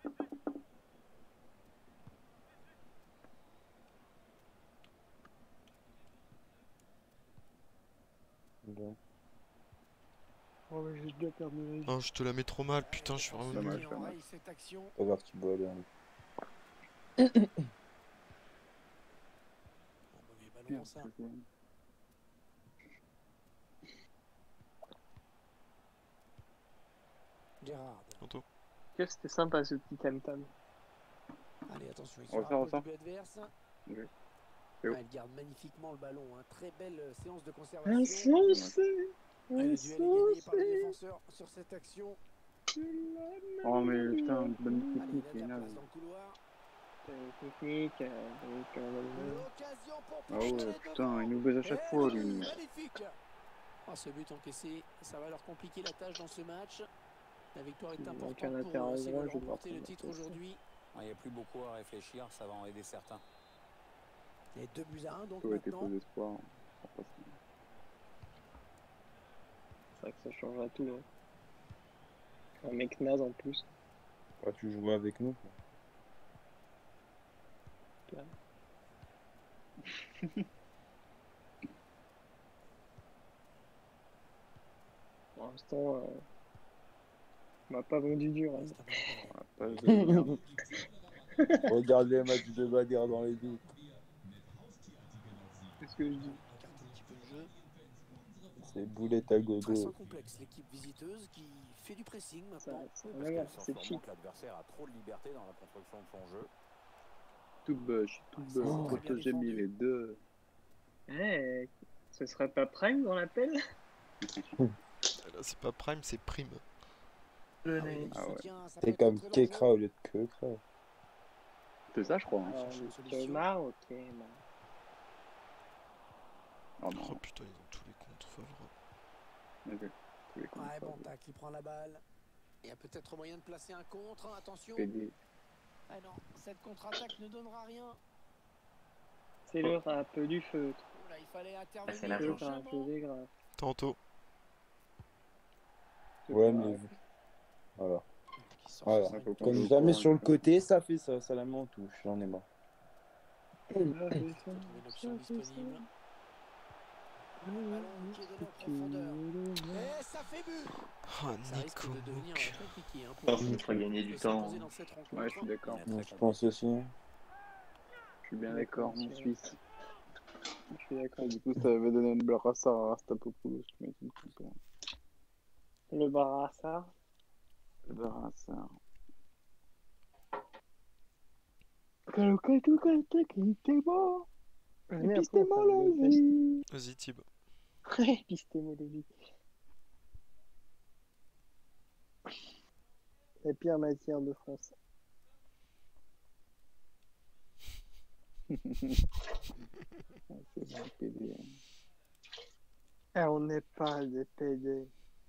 Bien. Oh, mais j'ai déjà perdu la vie. Oh, je te la mets trop mal, putain, je suis vraiment Dommage, nul. dommage. Cette action. Pas grave, tu peux aller. hein. Un mauvais ballon, ça. Gérard. Tantôt. Que c'était sympa ce petit tam-tam. Allez, attention, il se On ressort, rapproche on du but adverse. Ok. Ah, il garde magnifiquement le ballon. Hein. Très belle euh, séance de Un conservation. sensé. Ah, le duel est gagné par le défenseur sur cette action. Oh, mais putain, bonne Allez, technique, il il a est de la là. place dans le couloir. Euh, technique, euh, avec un ballon. L'occasion pour Ah pénétrer ouais, devant. putain, il nous baise à chaque Et fois, le lui. but, magnifique. Ah, ce but encaissé, ça va leur compliquer la tâche dans ce match. La victoire est Il manque importante un pour eux latéral s'ils droit, veulent je vais remporter le voir titre comment ça. aujourd'hui. Il n'y a plus beaucoup à réfléchir, ça va en aider certains. Et deux buts à un donc Tout a été maintenant. peu d'espoir. C'est vrai que ça changera tout. Hein. Un mec naze en plus. Ouais, tu joues avec nous. quoi. Pour l'instant, euh, on m'a pas vendu dur. Hein. Pas de merde. Regarde les matchs de Bader dans les doutes. Qu'est-ce que je dis? On écarte un petit peu le jeu. C'est boulette à Très gogo. sans complexe, l'équipe visiteuse qui fait du pressing Ça, maintenant. ça Oui, va parce bien, qu'elle sent c'est sûrement cheap. que l'adversaire a trop de liberté dans la construction de son jeu. Tout bush, tout Ouais, ça, bush. c'est très bien Auto, j'ai mis défendu. les deux. Eh, ce serait pas Prime dans l'appel? Là, c'est pas prime, c'est prime. Le Ah oui, nez. du Ah ouais. soutien, ça peut C'est être comme très Kekra dangereux. au lieu de Kekra. C'est ça, je crois. Hein. Alors, chercher une le solution. Thomas, ok, bon. Oh Oh non. putain, ils ont tous les contre favorables. Ok. Tous les Ouais, bon contre. tac, il prend la balle. Il y a peut-être moyen de placer un contre, attention. P D. Ah non, cette contre-attaque ne donnera rien. C'est le rap du feutre. Oh là, il fallait c'est la intervenir Le chance. rap urgemment. des graphes. Tantôt. Ouais, mais voilà. Qui sort Voilà. sur Ça, une faut qu'on touche. Comme le jamais courant, sur le il faut. côté, ça fait ça. Ça la met en touche. J'en ai marre. Faut trouver une option disponible. Ballon qui est donné en profondeur. Et ça fait but. Oh, Ça risque Nico de devenir Mouk. compliqué hein, Je pour pense eux qu'il fera gagner de du temps. s'imposer dans cette rencontre. Ouais, je suis d'accord. Il a très Je pense aussi. Je suis bien d'accord, mon Suisse. Je suis d'accord. Et du coup, ça avait donné une brassard à Rastapopoulos. Je m'étais trompé. Le brassard. Le brassard. Venez, après, on fera le test. Vas-y, Tib. Épistémologie. La pire matière de France. Ah, c'est bon, P D. Ah, on n'est pas des P D.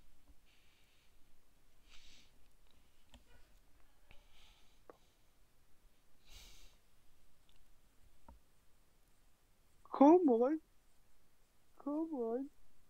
Come on. Come on.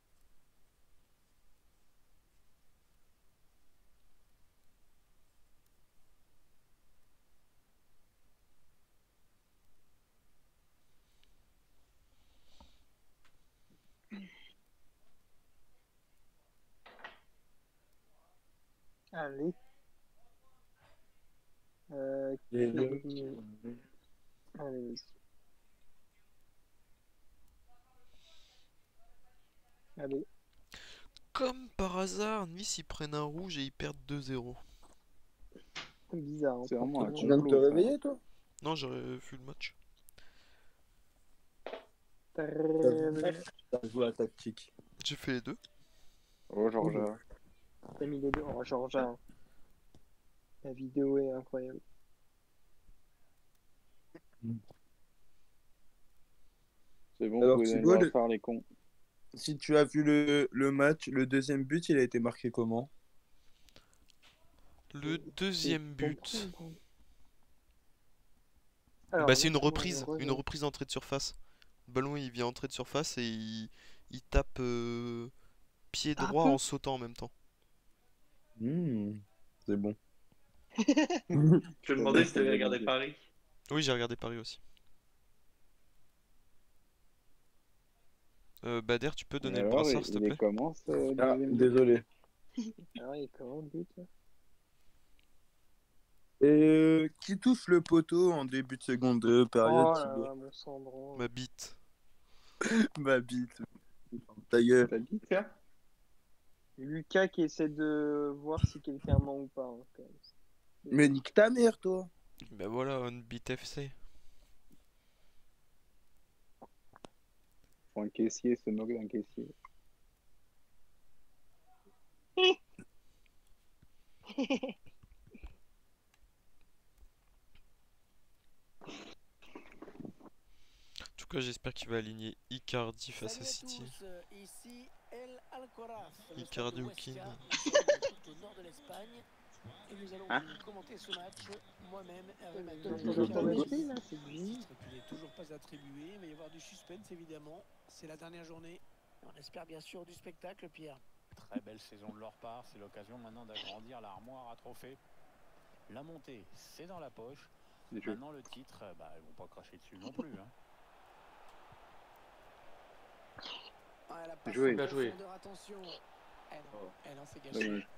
Allez. Euh, Les qui- deux. Allez, vas-y. Allez. Comme par hasard, Nice ils prennent un rouge et ils perdent deux zéro. Bizarre. hein, C'est vraiment un pour Tu viens de te complot, ça. réveiller, toi? Non, j'aurais vu le match. Très- T'as joué à tactique. J'ai fait les deux. Oh, Georgia. T'as mis les deux. Oh, Georgia. La vidéo est incroyable. C'est bon, Alors, vous pouvez Thibaut, donner le le- brassard, les cons. Si tu as vu le, le match, le deuxième but, il a été marqué comment? Le deuxième but. Alors, Bah c'est une laisse-moi reprise, une revenir. reprise entrée de surface. Le ballon il vient entrer de surface et il, il tape euh, pied Ah, droit peu. en sautant en même temps. Hmm, c'est bon. Je te demandais si t'avais regardé Paris. Oui, j'ai regardé Paris aussi. Euh, Bader, tu peux donner Et le alors, brassard il- s'il te il est plaît? comment, ce Ah, deuxième but? désolé. Alors, il est comment le but là? Et qui touche le poteau en début de seconde euh, période, Oh là Thibaut? là, mon Sandro. Ma bite. Ma bite. Ta gueule. T'as dit ça? Lucas qui essaie de voir si quelqu'un ment ou pas. Hein, quand même. Mais nique ta mère, toi. Bah voilà, on beat F C. Faut un caissier se moque d'un caissier. En tout cas, j'espère qu'il va aligner Icardi face Salut à à City. tous, euh, ici El Alcoraz, le Icardi stade de ou Huesca. Keane. Nous sommes tout au nord de l'Espagne et nous allons Hein vous commenter ce match. Moi-même, Hervé T'as Maton, entendu Icardi. parler de lui, là, c'est Le lui. titre qui n'est toujours pas attribué, il va y avoir du suspense évidemment. C'est la dernière journée. On espère bien sûr du spectacle, Pierre. Très belle saison de leur part, c'est l'occasion maintenant d'agrandir l'armoire à trophées. La montée, c'est dans la poche. Des jeux. Maintenant le titre, euh, bah, ils vont pas cracher dessus non plus. Hein. Ah, elle a pas Joué. son Bien joué. profondeur, attention. Eh non, Oh. eh non, c'est gâché. Dommage.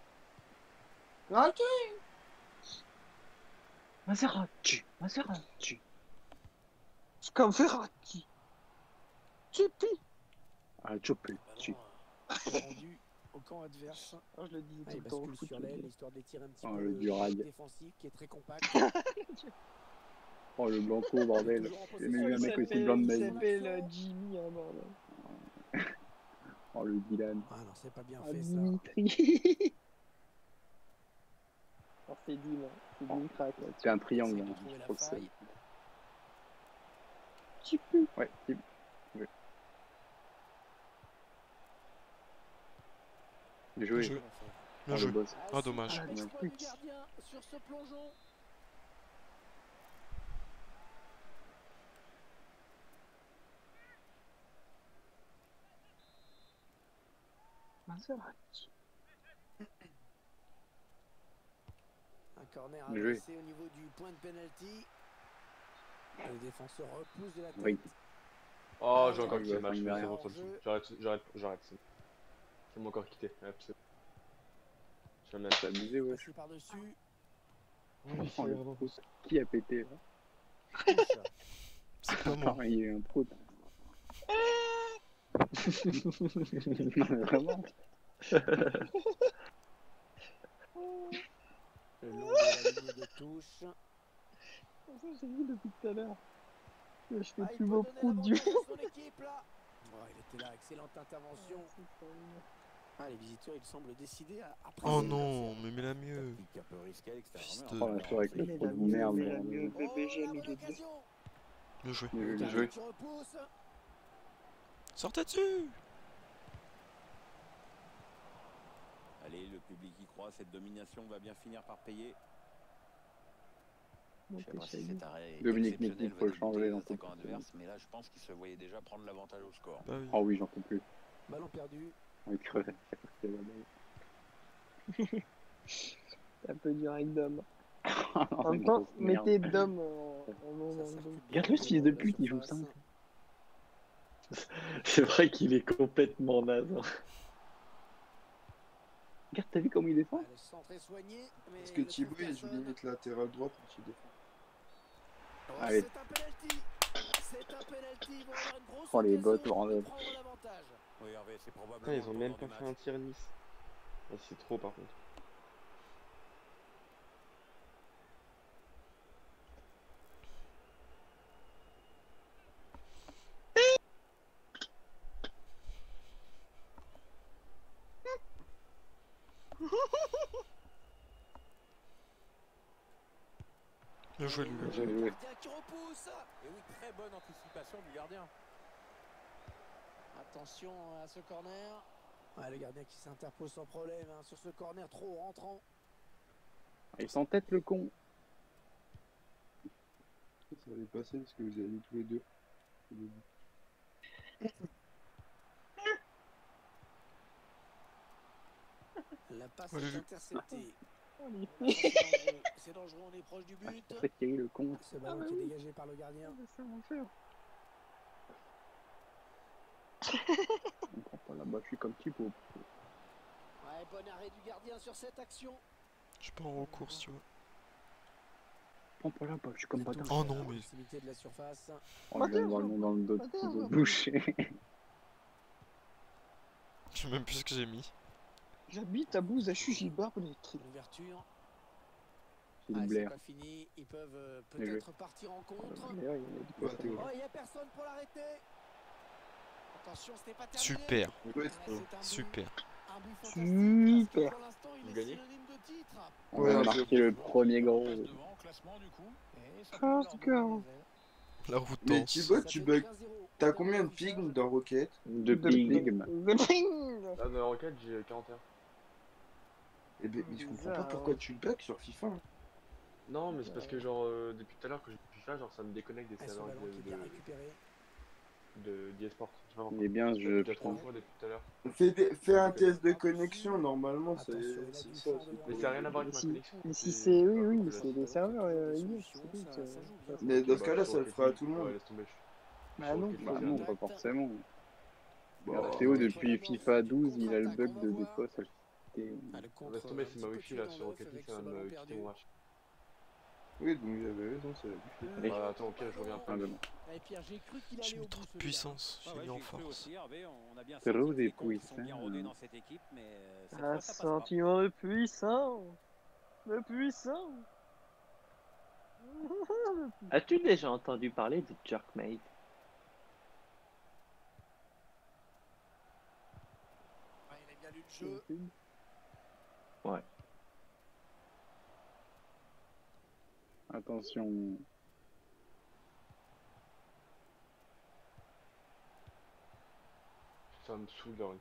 Maserati. Maserati. Scaverati. Chipi. Ah, chopé. Ballon, euh, rendu au camp adverse. Oh, je le disais Ah, tout il le temps. au bascule foot, sur je le l'aile, dis. histoire d'étirer un petit Oh, peu le le Durail. jeu défensif qui est très compact. Oh, le Blanco, bordel. Toujours en J'ai jamais vu un Il mec aussi s'appelle blanc de ma il vie. s'appelle, euh, Jimmy, hein, bordel. Oh, le Dylan. Ah non, c'est pas bien Ah, fait ça. Dimitri. Oh, c'est Dim, hein. C'est Dim crack là. C'est un triangle. Essaye de hein. trouver Je la trouve que c'est. faille. Chipi. Ouais, Tim. Ouais. Bien joué. Bien joué. Oh, Bien le joué. boss. Ah, dommage. Super Ah, exploit du gardien sur ce plongeon. Maserati. Un corner Bien joué. adressé au niveau du point de pénalty. Le défenseur repousse de la tête. Oui. Oh, j'ai Ah, encore il quitté va le match, faire une c'est bon, hors ça me jeu. saoule. J'arrête, j'arrête, j'arrête. c'est bon. Je vais encore quitter. Hop, c'est bon. Je vais même T'as abusé, ouais. Passé par-dessus. Oh, le prout. Qui a pété là? Touche. C'est pas moi. Ah, il y a eu un prout. Non, mais vraiment. Le long de la ligne de touche. Oh, ça, j'ai vu depuis tout à l'heure. Je fais Ah, le il plus peut beau donner prout du. l'avantage à son équipe là. Oh, il était là, excellente intervention. Ah, les visiteurs, ils semblent décidés à à Oh presser non, l'adversaire. mais mets la mieux. Tactique un peu risqué à l'extérieur. Fils mais de- Oh, la soirée avec le Il est prout la de mieux, merde. il est la là. mieux. Oh, Bébé, la j'aime, bonne il est occasion. Bien joué. Bien joué, Le bien gardien joué. qui repousse. Sortez dessus. Allez, le public y croit, cette domination va bien finir par payer. Je sais pas si cet arrêt Dominique exceptionnel Nick, faut va le changer dégoûter les dans attaquants ton adverses, mais là je pense qu'il se voyait déjà prendre l'avantage au score. Bah oui. Oh oui, j'en peux plus. Ballon perdu. On est crevé. C'est un peu dur avec Dom. En En même temps, mettez Dom en en nom Ça dans le circule dos. bien Regarde le autour fils de la pute, il joue surface. cinq. C'est vrai qu'il est complètement naze. hein. Regarde, t'as vu comment il défend? Ouais, le centre est soigné, mais Parce que il ne Thibaut, trouve il joue personne. limite latéral droit quand il défend. Oh, Allez. c'est un penalty. C'est un penalty. Ils vont avoir une grosse Oh, les occasion bottes, de bordel. prendre l'avantage. Oui, Hervé, c'est probablement. Putain, ils ont le même tournant pas du fait un match. tir Nice. Ah, c'est trop par contre. Bien joué, lui. J'ai Le joué. gardien qui repousse. Et oui, très bonne anticipation du gardien. Attention à ce corner. Ouais, le gardien qui s'interpose sans problème hein, sur ce corner trop rentrant. Il s'entête le con. Ça allait passer parce que vous avez mis tous les deux. La passe Ouais, est j'ai- interceptée. Oh, les Ah, C'est dangereux. C'est dangereux, on est proche du Ah, but. c'est pour ça qu'il y a eu le con. Ce ballon qui est dégagé par le gardien. Ça va faire. On prend pas là-bas, je suis comme Thibaut. Ouais, Ouais, bon arrêt du gardien sur cette action. Je pars en recours si tu veux. Prends pas la balle, je suis comme La touche bâtard. Oh à non, mais- proximité de la surface. On lui donne le ballon dans le dos de boucher. Je sais même plus ce que j'ai mis. J'habite à Bouzachus, Gilbert, les tri. L'ouverture. Phil Ah, c'est Blair. pas fini. Ils peuvent euh, Bien joué. peut-être partir en contre. D'ailleurs, il y a du Ouais, Théo. Oh, il n'y a personne pour l'arrêter. Attention, ce n'est pas terminé. Super, Ouais, Ouais, Théo. c'est un but. super. Un but fantastique, Super. parce que pour l'instant, il Vous est gagnez synonyme de titre. On Ouais, a je- marqué le premier gros. Passe devant au classement du coup. Et ça peut Ah, leur c'est donner clair. des ailes. La route Mais dense. tu vois, tu bugs. quinze zéro. T'as combien de ping dans Rocket? De De ping. De ping. Ah, dans la Rocket, j'ai quarante et un. Eh ben, mais je comprends pas Bizarre, pourquoi ouais. tu bugs sur FIFA. hein. Non, mais c'est parce que, genre, euh, depuis tout à l'heure que j'ai FIFA, genre, ça me déconnecte des Ah, ce serveurs ballon qui est bien de, récupéré. de, de d'eSport. Je sais pas Il pourquoi. est bien ce Ça jeu, fait déjà trois putain. fois depuis tout à l'heure. Fais, des- fais un test de connexion, normalement, c'est Attention, il a c'est du ça. fond c'est devant pour- Mais ça n'a rien à voir avec Mais ma si- connexion. mais si c'est- c'est. je Oui, sais pas oui, pourquoi c'est la- des serveurs. euh, Des I S, solutions, c'est tout, ça- ça- ça joue bien. ça- Mais dans ce Bah, cas-là, sur ça le Rocket fera à League, tout le monde. Ouais, laisse tomber. Bah Sur non, Rocket Bah League, non, c'est pas forcément. Bon, Théo, depuis FIFA douze, il a le bug de des fois, ça le fait. Ah, le contre, Laisse tomber, un c'est petit ma peu wifi tué là dans sur l'œuf Rocket League, avec ça va ce me ballon quitter perdu. mon match. oui, donc j'avais raison, c'est Allez. Bah, attends, au pire, je reviens après. Ah, demain. Et Pierre, j'ai cru qu'il J'ai allait mis au trop bout, de celui-là. puissance, Ah j'ai ouais, mis en j'ai cru force. aussi, Hervé, on a bien Trop senti que des les comptes sont puissants. bien rodés dans cette équipe, mais euh, cette Un fois, ça passe pas. sentiment de puissance. De puissance. As-tu déjà entendu parler de Jerkmate? Ah, il a bien lu le jeu. Ouais. Attention. Ça me saoule de rien.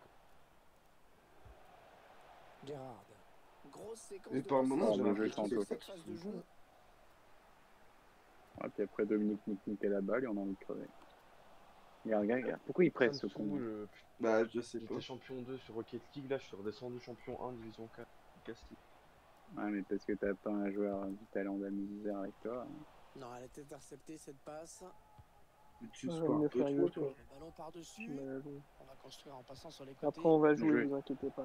Gérard. Grosse séquence Et de par un moment, Ah, j'ai le jeu l'impression que tantôt. c'est ça qui phase se de joue. jeu. Et puis après, Dominique nique nique la balle et on a envie de crever. Regarde, regarde, regarde. Pourquoi il Ça presse me ce con? saoule. euh, putain, Bah, je sais pas. J'étais champion deux sur Rocket League, là je suis redescendu champion un, division quatre. Castille. Ouais, mais parce que t'as pas un joueur du talent d'Amuseur avec toi. Non, elle est interceptée cette passe. Tu Ouais, sois un mieux peu faire trop, gauche, toi. ouais. Le ballon par-dessus. Mais bon. On va construire en passant sur les côtés. Après, on va jouer, Jouer. ne vous inquiétez pas.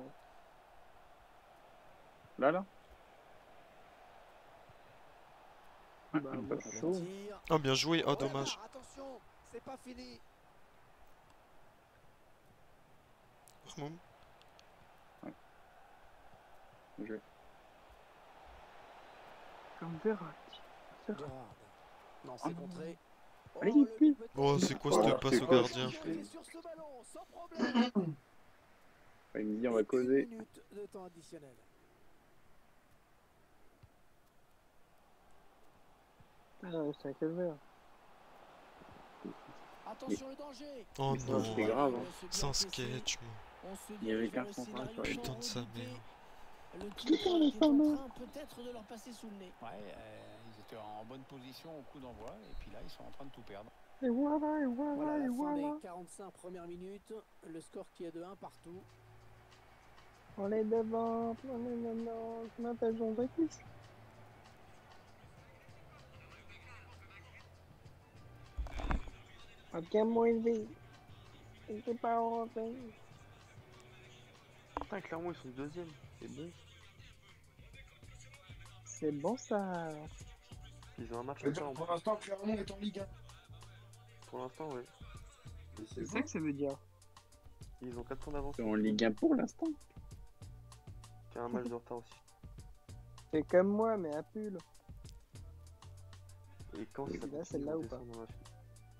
Là, là Bah, Ah, moi, pas je suis mal. chaud. Tir. Ah, bien joué, oh Ouais, dommage. attention, c'est pas fini. Moum. Jouer. Comme Verratti. Gérard. Non, c'est contré. Oh, Allez, le vite. but Oh, c'est quoi Oh, cette passe c'est au quoi, gardien? ce qu'il fait? sur ce ballon, sans problème. Il me dit on va Et causer. Une minute de temps additionnel. Ah, c'est un calvaire. Attention le danger. Oh Mais ça, non, c'est grave, hein. Se bien sans placé. sketch, moi. On se Il y avait dirige vers qu'un le central scénario sur les Putain de sa redoubté. mère. Le titre qui est en train peut-être de leur passer sous le nez. Ouais, euh, ils étaient en bonne position au coup d'envoi, et puis là, ils sont en train de tout perdre. Et voilà, et voilà, Voilà et la fin voilà. des quarante-cinq premières minutes. Le score qui est de un partout. On est devant, on est devant. Je m'appelle Jean Jacques. Ok, moi élevé. T'es pas rentré. Putain, clairement, ils sont deuxième. C'est bon. C'est bon ça. Ils ont un match Je veux à faire dire, en pour plus. l'instant, Clermont est en Ligue un. Pour l'instant, ouais. Et C'est C'est ça que ça veut dire. Ils ont quatre points d'avance. C'est en Ligue un pour l'instant. Qui a un match de retard aussi. C'est comme moi, mais à pull. Et quand Et ça là, continue, celle-là ils ou vont pas descendre dans la suite.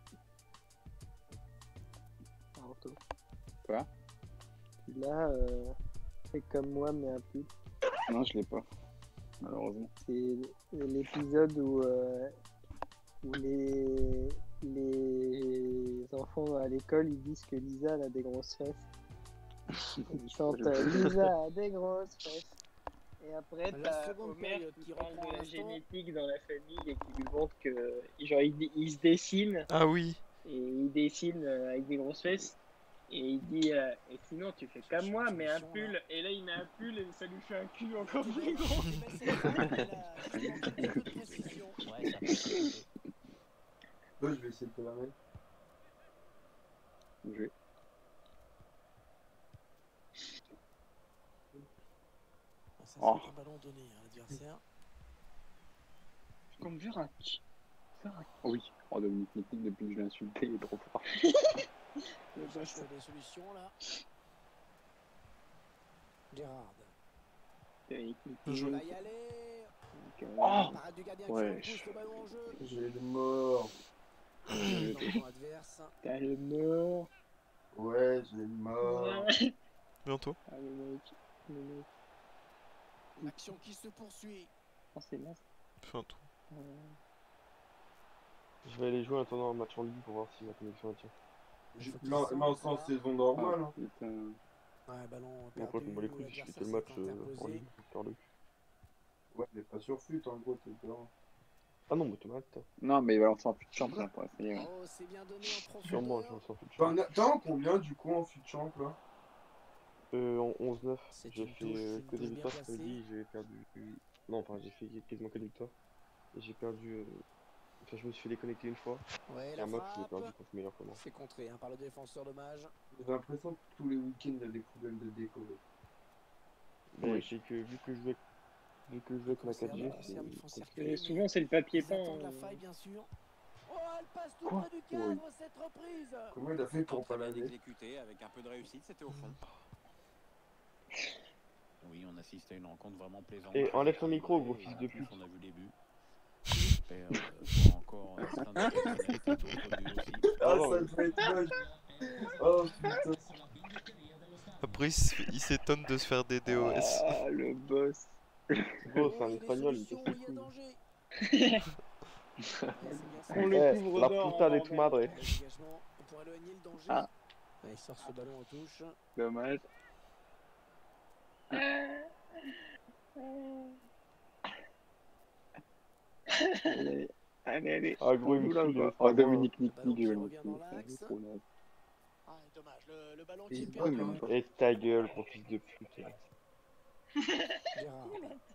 Naruto. Quoi? Là, euh, c'est comme moi, mais à pull. Non, je l'ai pas. Malheureusement. C'est l'épisode où, euh, où les, les enfants à l'école ils disent que Lisa elle a des grosses fesses. Ils chantent euh, Lisa a des grosses fesses. Et après, La t'as seconde Homer période qui qui parle reprend de la l'instant. génétique dans la famille et qui lui montre que genre il, il se dessine Ah oui. et il dessine euh, avec des grosses fesses. Et il dit euh, et sinon tu fais comme moi mais un pull et là il met un pull et ça lui fait un cul encore plus gros. Ouais, ça passe. Bon, je vais essayer de te la mettre. Jouer. ça Oh. c'est un ballon donné à l'adversaire. Comme Verratti. Oh oui. Oh, Dominique Nick depuis que je l'ai insulté, il est trop fort. Il cherche des solutions là. Gérard. Dominique Il Nick. va y aller. Oh Parade du gardien qui wesh. repousse le ballon en jeu. J'ai le mort. Dans le camp adverse. T'as le mort. Ouais, j'ai le mort. Bientôt. Ah, le mec. Le mec. L'action qui se poursuit. Oh, c'est là. Fais un tour. Je vais aller jouer en attendant un match en ligne pour voir si ma connexion tient. Là, là, on sent saison normale. Hein. Putain. Ouais, ballon Bon, après, je m'en bats les couilles, je fais que le match euh, en ligne. Faire le... Ouais, mais pas sur fut, en gros, t'es dedans. Ah non, mais tomate. Non, mais il va lancer un fut de champ là pour essayer. Oh, c'est bien donné en profondeur. Sûrement, je lance un fut de T'en champ. as- T'es en combien du coup en fut de champ là? Euh, en onze neuf, C'est j'ai une fait touche, euh, une que des touche victoires bien cet après-midi, j'ai perdu... Non, enfin, j'ai fait quasiment que des victoires. Et j'ai perdu... Euh... Enfin, je me suis fait déconnecter une fois. Ouais, Et la un match, j'ai frappe. perdu contre meilleur comment. C'est contré hein, par le défenseur dommage. J'ai l'impression que tous les week-ends il y a des problèmes de déco. Mais Oui. c'est que vu que je vais... Vu que je vais avec ma quatre G, c'est compliqué. Et souvent, c'est le papier Ils peint. attendent la euh, faille, bien sûr. Oh, elle passe tout Quoi près du cadre, cette reprise. Comment il a fait pour pas Très bien laver? exécuté, avec un peu de réussite, c'était au fond. Oui, on assiste à une rencontre vraiment plaisante. Et enlève ton micro, gros Et fils en de plus, pute. on a vu les buts. J'espère euh, voir encore euh, plein de personnalités d'autres buts aussi. Ah, ça devait être moche. Oh putain. Après, il s- il s'étonne de se faire des D O S. Ah, le boss. Gros, c'est un espagnol, il me casse les Il y a couilles. danger. Ouais, c'est bien ça. On le Eh, couvre la d'or, puta de bordel. tu madre. Le dégagement pour éloigner le danger. Ah. Ouais, il sort ce ballon en touche. Dommage. Allez, allez, allez. Ah, gros, il On me joue là saoule, ou pas euh, Oh, Dominique Le Nick ballon Nick, qui je vais le revient dans faire. l'axe. Trop naze. Ah, dommage, le, le ballon Et qui est il perdu. peut même pas. Et ta gueule, gros fils de pute. Gérard.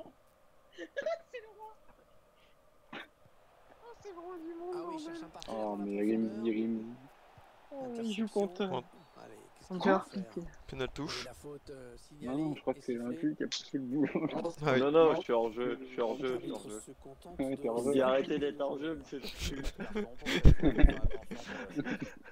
Ah oui, il cherche un partenaire Oh, dans la mais profondeur. Rimzi, Rimzi. Oh, il joue contre. Point. Allez, qu'est-ce qu'il Encore va faire? Pénal Et touche. la faute euh, Non, signalée non, je crois que et c'est sifflée. l'incul qui a poussé le bout. Ah oui. Non, non, je suis hors jeu, je suis hors jeu, je suis hors L'arbitre jeu. se contente Ouais, de t'es hors Il jeu. dit regarder arrêtez le d'être hors joueur. jeu, monsieur le cul. Carton pour cette faute, faire attention pour la suite.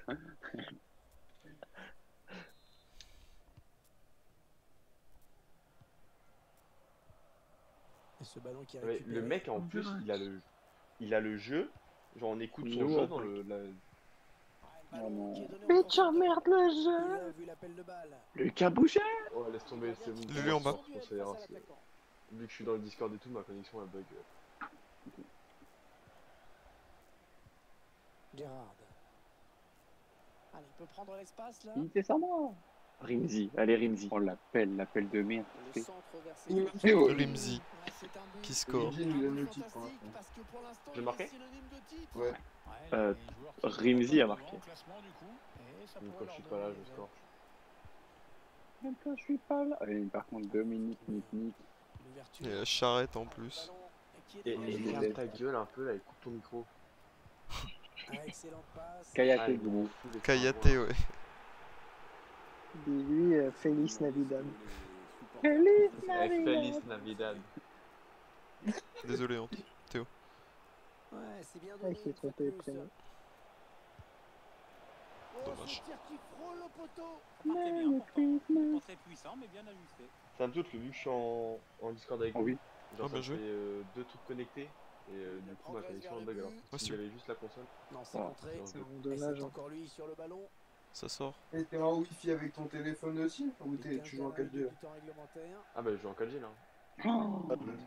Et ce ballon qui a Ouais, récupéré. le mec en plus, il a le, il a le jeu. Genre on écoute son Nous, jeu on dans peut- le. La... Ah, le ballon qui est donné en Mais tu profondeur. emmerdes le Il jeu. a vu l'appel de balle. Le cabouchet. Ouais, laisse tomber, c'est bon. Lulu en bas. Je pense que ça ira, c'est- Vu que je suis dans le Discord et tout, ma connexion elle bug. Gérard. Allez, il peut prendre l'espace là. Il était sans moi. Rimzi, allez Rimzi. Oh, l'appel, l'appel de merde. Le centre vers ses Il buts. fait ouais. Rimzi Ouais, c'est un but qui score. Rimzi, il donne le titre pour fantastique l'instant. parce que pour l'instant, J'ai il marqué est synonyme de titre. Ouais. Euh, les joueurs qui Rimzi sont a devant marqué. au classement, du coup, et ça Donc pourrait quand je leur suis pas là, donner je des score. Même quand je suis pas là. Et par contre, Dominique Nick Nick. L'ouverture. Et la charrette en plus. Ballon qui est Et, dégagé. et ferme ta gueule un peu là et coupe ton micro. Ah, excellente passe. Kayate, Ah, gros. fou, les Kayaté, ouais. Dis-lui euh, Feliz Navidad. Eh, Feliz Navidad. Désolé, Ant. Théo. Ouais, c'est bien Ah, donné. il s'est une fois trompé de de plus. prénom. Oh, Dommage. ce tir qui frôle le poteau. Partait bien pourtant. Pas très puissant, mais bien ajusté. Ça me doute, vu que je suis en, en Discord avec Oh vous. oui. Genre, Ah, ça bien me joué. fait euh, deux trucs connectés. Et euh, du coup, ma connexion elle bug alors. Ah, Si si. j'avais juste la console. Non, c'est Oh, contré. non, C'est je- un Et dommage. c'est hein. encore lui sur le ballon. Ça sort. Et t'es en wifi avec ton téléphone aussi? Ou t'es- quinze tu joues en dernières quatre G minutes là? du temps réglementaire. Ah bah je joue en quatre G là. Oh, Ah, Ballon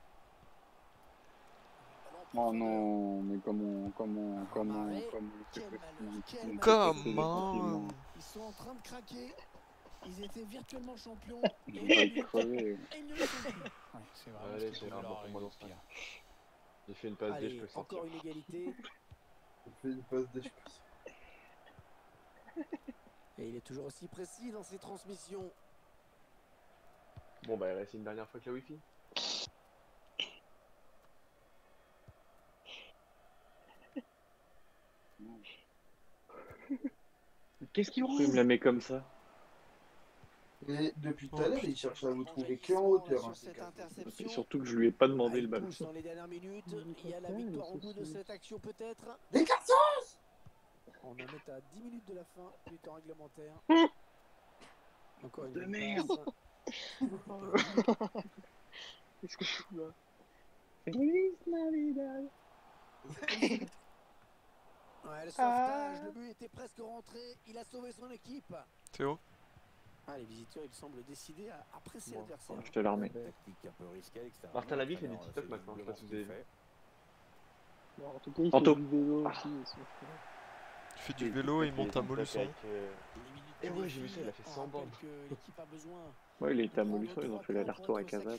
oh profondeur. non, mais comment, comment, comment, Marais, comment c'est quel possible malheur, quel qu'on malheur. peut passer Comment défensivement. Ils sont en train de craquer. Ils étaient virtuellement champions. Ils Et vont ils pas ne être crevés. et ils ne le sont plus. Ouais, c'est vraiment Allez, ce qui c'est tombe de vraiment leur pour moi oreille, dans ce pire. J'ai fait une passe D, je Allez, peux sortir. encore une égalité. On fait une passe des choses. Et il est toujours aussi précis dans ses transmissions. Bon bah il reste une dernière fois que la wifi. Qu'est-ce qu'il Pourquoi il me la met comme ça? Et depuis tout à l'heure, il cherche à vous trouver que en hauteur. Hein, ces gars. Et surtout que je lui ai pas demandé le ballon. Dans les dernières minutes, il y a la victoire au bout de cette action peut-être. Des cartons. On en est à dix minutes de la fin du temps réglementaire. Encore une De bonne merde. passe. Qu'est-ce que je fous là? Feliz Navidad. Ouais, le sauvetage, le but était presque rentré. Il a sauvé son équipe. Théo? Ah, les visiteurs, ils semblent décidés à, à presser Bon, l'adversaire. je te la remets. Tactique un peu risquée à l'extérieur. Martin Lavie fait des Alors, TikTok c'est maintenant, je sais pas si vous avez vu. Bon, en tout cas, il Anto. fait du vélo aussi. et son frère. Il fait du vélo et il monte à Molusson. Eh ouais, j'ai vu ça, il a fait cent bornes. Ouais, il était à Molusson, ils ont fait l'aller-retour avec Azad.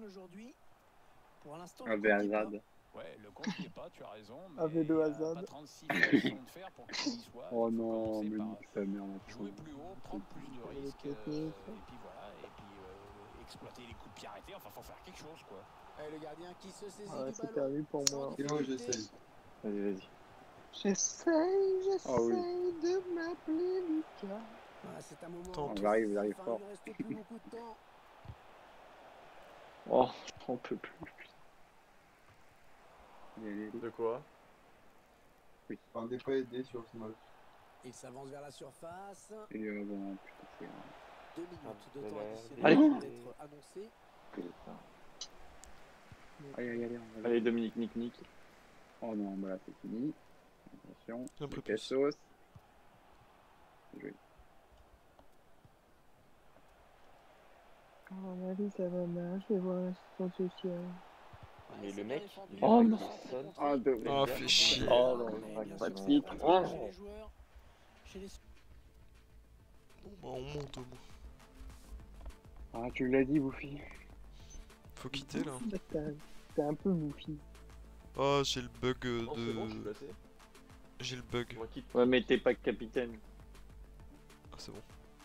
Un Verzad. Ouais, le compte n'y est pas, tu as raison. Un mais vélo il y a Hazard. pas trente-six façons de faire pour qu'il y soit. Oh Il faut non, commencer mais par nique sa mère. jouer plus haut, prendre plus de risques, euh, et puis voilà, et puis euh, exploiter les coups de pied arrêtés. Enfin, faut faire quelque chose, quoi. Et le gardien qui se saisit Ah, du c'est ballon. perdu pour moi. Théo, j'essaye. Vas-y, vas-y. J'essaye, j'essaye Ah oui. de m'appeler Lucas. Ah, c'est un moment. Tente. On arrive, il arrive Enfin, fort. il ne reste plus beaucoup de temps. Oh, j'en peux plus. De quoi? On n'est pas aidé sur ce match. Il s'avance vers la surface. Et euh, bon, putain, c'est grave. Deux minutes de temps additionnel Allez. vient d'être annoncé. Allez, allez, allez. on va- Allez, Dominique, Nick, Nick. Oh non, bah là, c'est fini. Attention. Un peu Le plus. Cassos. Joué. À mon avis, ça va mal. Je vais voir l'assistance sociale. Mais le mec, il Oh est non. personne. Ah, de... Ah, fait chier. Oh non, Mais bien pas de sûr, titre. c'est Oh. pas chez les joueurs, chez les- Bon, bah, on monte au bout. Ah, tu l'as dit, Bouffi. Faut quitter là. T'es un- T'es un peu bouffi. Oh, j'ai le bug euh, Non, c'est bon, je suis de. placé. J'ai le bug. Moi, quitte. Ouais, mais t'es pas capitaine. Ah, c'est bon.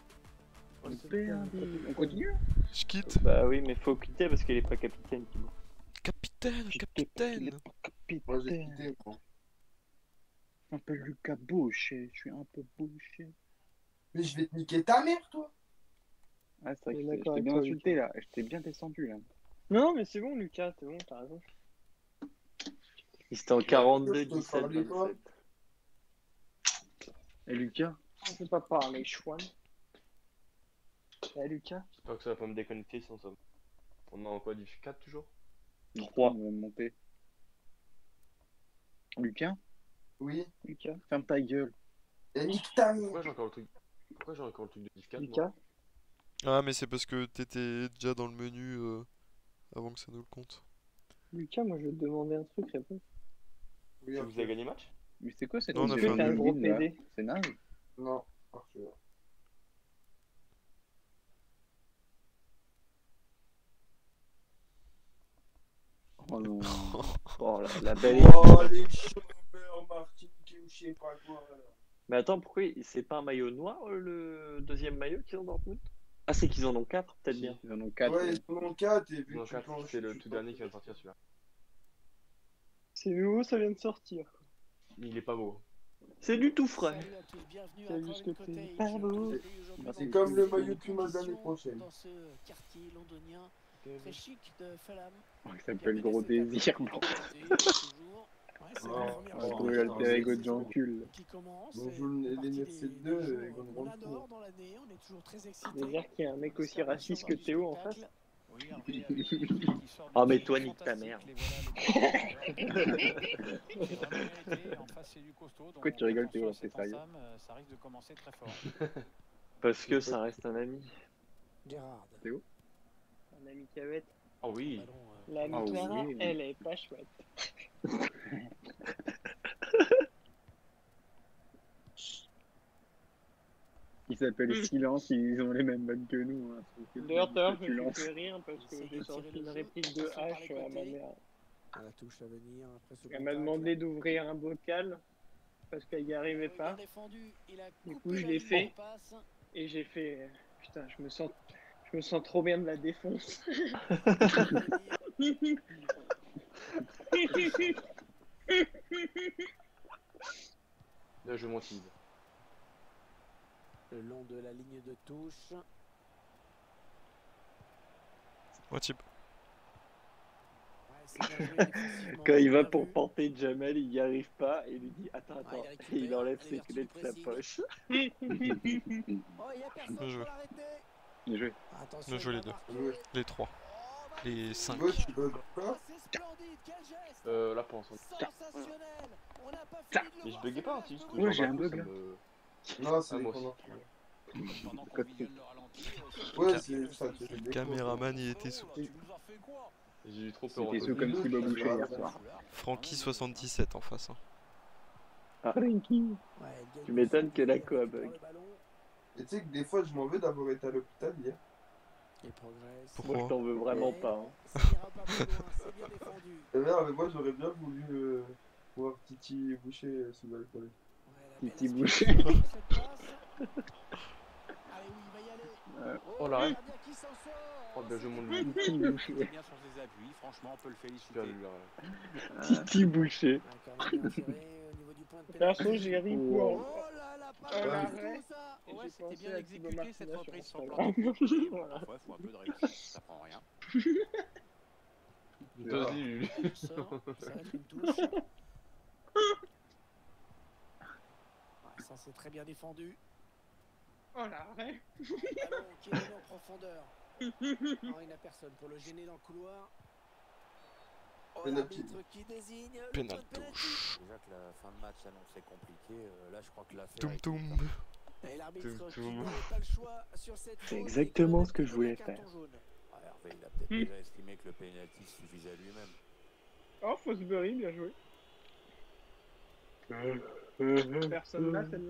On continue? Je quitte. Bah oui, mais faut quitter parce qu'il est pas capitaine, Thibaut. Capitaine, capitaine. Moi, j'ai quitté. moi. Un peu Lucas Boucher, je suis un peu bouché. Mais je vais te niquer ta mère, toi. Ah, c'est vrai Je que suis je d'accord t'ai avec bien toi, insulté là, je t'ai bien descendu là. Non, mais c'est bon, Lucas, c'est bon, t'as raison. C'était en quarante-deux, Je te dix-sept, parlais pas. vingt-sept. Et Lucas? On peut pas parler, chouane. Eh, Lucas? J'espère que ça va pas me déconnecter sans ça. On est en quoi, div quatre toujours? trois. On va monter. Lucas? Oui. Lucas? Ferme ta gueule. Et nique ta mère. Pourquoi j'ai encore le truc Pourquoi j'ai encore le truc de div quatre moi Lucas? Ah, mais c'est parce que t'étais déjà dans le menu euh, avant que ça nous le compte. Lucas, moi je vais te demander un truc, réponds. Oui, Tu ok. vous avez gagné match? Mais c'est quoi cette Non, on a musique fait un de nul. gros vide, là P D. C'est naze. Non. Arthur. Oh non. Oh la, la belle Oh, équipe. les chômeurs, Martinique ou je sais pas quoi. là. Mais attends, pourquoi il- c'est pas un maillot noir euh, le deuxième maillot qu'ils ont dans Dortmund? Ah, c'est qu'ils en ont quatre, peut-être bien. Ils en ont quatre. Ouais, ils en ont quatre et vu Non, que tu quatre, planches- c'est le tu tout planches- dernier qui vient de sortir celui-là. C'est nouveau, ça vient de sortir. Mais il est pas beau. C'est du tout frais. Salut à tous, bienvenue à T'as vu ce que Craven t'es Cottage. pas beau. Je suis aujourd'hui C'est dans comme le les maillot de Pumas l'année conditions prochaine. Dans ce quartier londonien très chic de Fulham. Oh, il s'appelle Gros Désir, blanc. Ouais, c'est la Oh, première oh, On fois trouve oh, l'alter ego de que Jean Cul. qui commence. On et joue le- fait les partie neuf des- sept des deux jours et qu'on qu'on rentre adore pour. dans l'année, on est toujours très excités. C'est-à-dire qu'il y a un mec aussi raciste que Théo en face. Oui, Hervé, avec une équipe qui sort Oh, d'une mais série toi, nique ta fantastique, mère. les voilà, les Blues. C'est vraiment mérité, en face, c'est du costaud, donc Pourquoi tu rigoles, attention Théo, à c'est cet sérieux? ensemble, euh, ça risque de commencer très fort. Parce que ça reste un ami. Gérard. Théo? Un ami cavette. Oh oui. Ballon, euh, L'ami Ah oui, Clara, oui. elle est pas chouette. Il s'appelle Silence, ils ont les mêmes vannes que nous. Hein. D'ailleurs, tout à l'heure, Tu je me lances. suis fait rire parce que j'ai sorti une réplique de H à ma mère. à la touche à venir après ce Elle m'a contact. demandé d'ouvrir un bocal parce qu'elle n'y arrivait Bien pas. défendu, il a Du coupé coup, je la l'ai ligne fait. de passe. Et j'ai fait euh, putain, je me sens je me sens trop bien de la défonce. Là, je montise. Le long de la ligne de touche. Ouais, type. Quand il va pour porter Jamel, il n'y arrive pas et il lui dit attends, attends, et il enlève ses clés de sa poche. Bien joué. Bien joué. Bien joué les deux. Les trois. Les cinq. Ouais, tu bug encore? Euh, là pour l'instant. Mais je buguais pas, c'est juste que Ouais, je j'ai vois un pas, bug, ça là. me- Non, c'est Ah, les moi pendant. aussi. Ouais, c'est ça. c'est Le des caméraman il était sous. J'ai eu trop peur. C'était sous comme si Bob Boucher hier soir. Francky soixante-dix-sept en face. Hein. Ah, Frankie. Tu m'étonnes que la co a bug. Et tu sais que des fois, je m'en veux d'avoir été à l'hôpital hier. Pourquoi? Moi, je t'en veux vraiment pas. Hein. Et merde, mais moi, j'aurais bien voulu euh, voir Titi Boucher euh, sous l'alcool. Titi Boucher. Euh, oh l'arrêt. Oh bien joué mon lui. Titi Boucher. bien sur ses appuis, franchement, on peut le féliciter. Titi Boucher. Perso, j'ai ri pour. Oh là là, pas Oh, mal l'arrêt. tout ça. Et Ouais, j'ai c'était pensé bien à Thibaut exécuté cette Martinez reprise sur sur Instagram. plan technique. Parfois, il faut un peu de réussite, ça prend rien. Vas-y lui. Ça va être une touche. Ouais, ça c'est très bien défendu. Oh l'arrêt. Ballon qui est donné en profondeur. Non, il n'a personne pour le gêner dans le couloir. Oh, Penalty. l'arbitre qui désigne le Penalty. point de penalty. Déjà que la fin de match s'annonçait compliquée, euh, là je crois que l'affaire Toum est toum. toute, hein. Et l'arbitre Toum, qui toum. n'avait pas le choix sur cette C'est faute, exactement et ce que je qui voulais donne un carton faire. jaune. Ah, Hervé, il a peut-être déjà estimé que le penalty suffisait à lui-même. Oh, Fosbury, bien joué. Personne là, celle-là.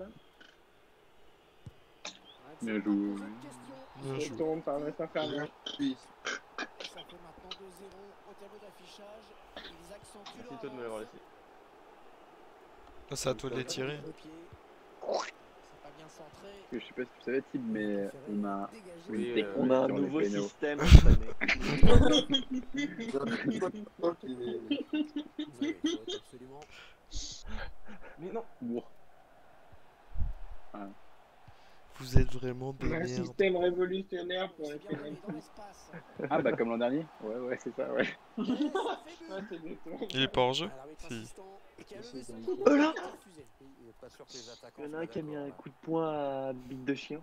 Bien joué. Bien joué. Retourne par Vincent Fernand. Oui. Ça fait maintenant deux zéro au tableau d'affichage. Ils accentuent Merci leur toi de me l'avoir avance. laissé. Ah, c'est à toi de les tirer. Le pied. C'est pas bien centré. Je sais pas si tu savais, Tib, mais on a une Oui, technique euh, On a un sur les nouveau pénaux. système cette année. Vous avez faute, absolument. Mais non. Bon. Vous êtes vraiment des Un merdes. système révolutionnaire pour les C'est bien donné pénaltys. dans l'espace. Ah bah comme l'an dernier. Ouais ouais c'est ça ouais. Et ça fait but. Ouais, c'est des tours. Il est pas en jeu? Ah, l'arbitre Si. assistant qui a levé son Oh coup, là qui a refusé. Il est pas sûr que les attaquants Il y en a soient un qui a mis d'accord, un là. coup de poing à bite de chien.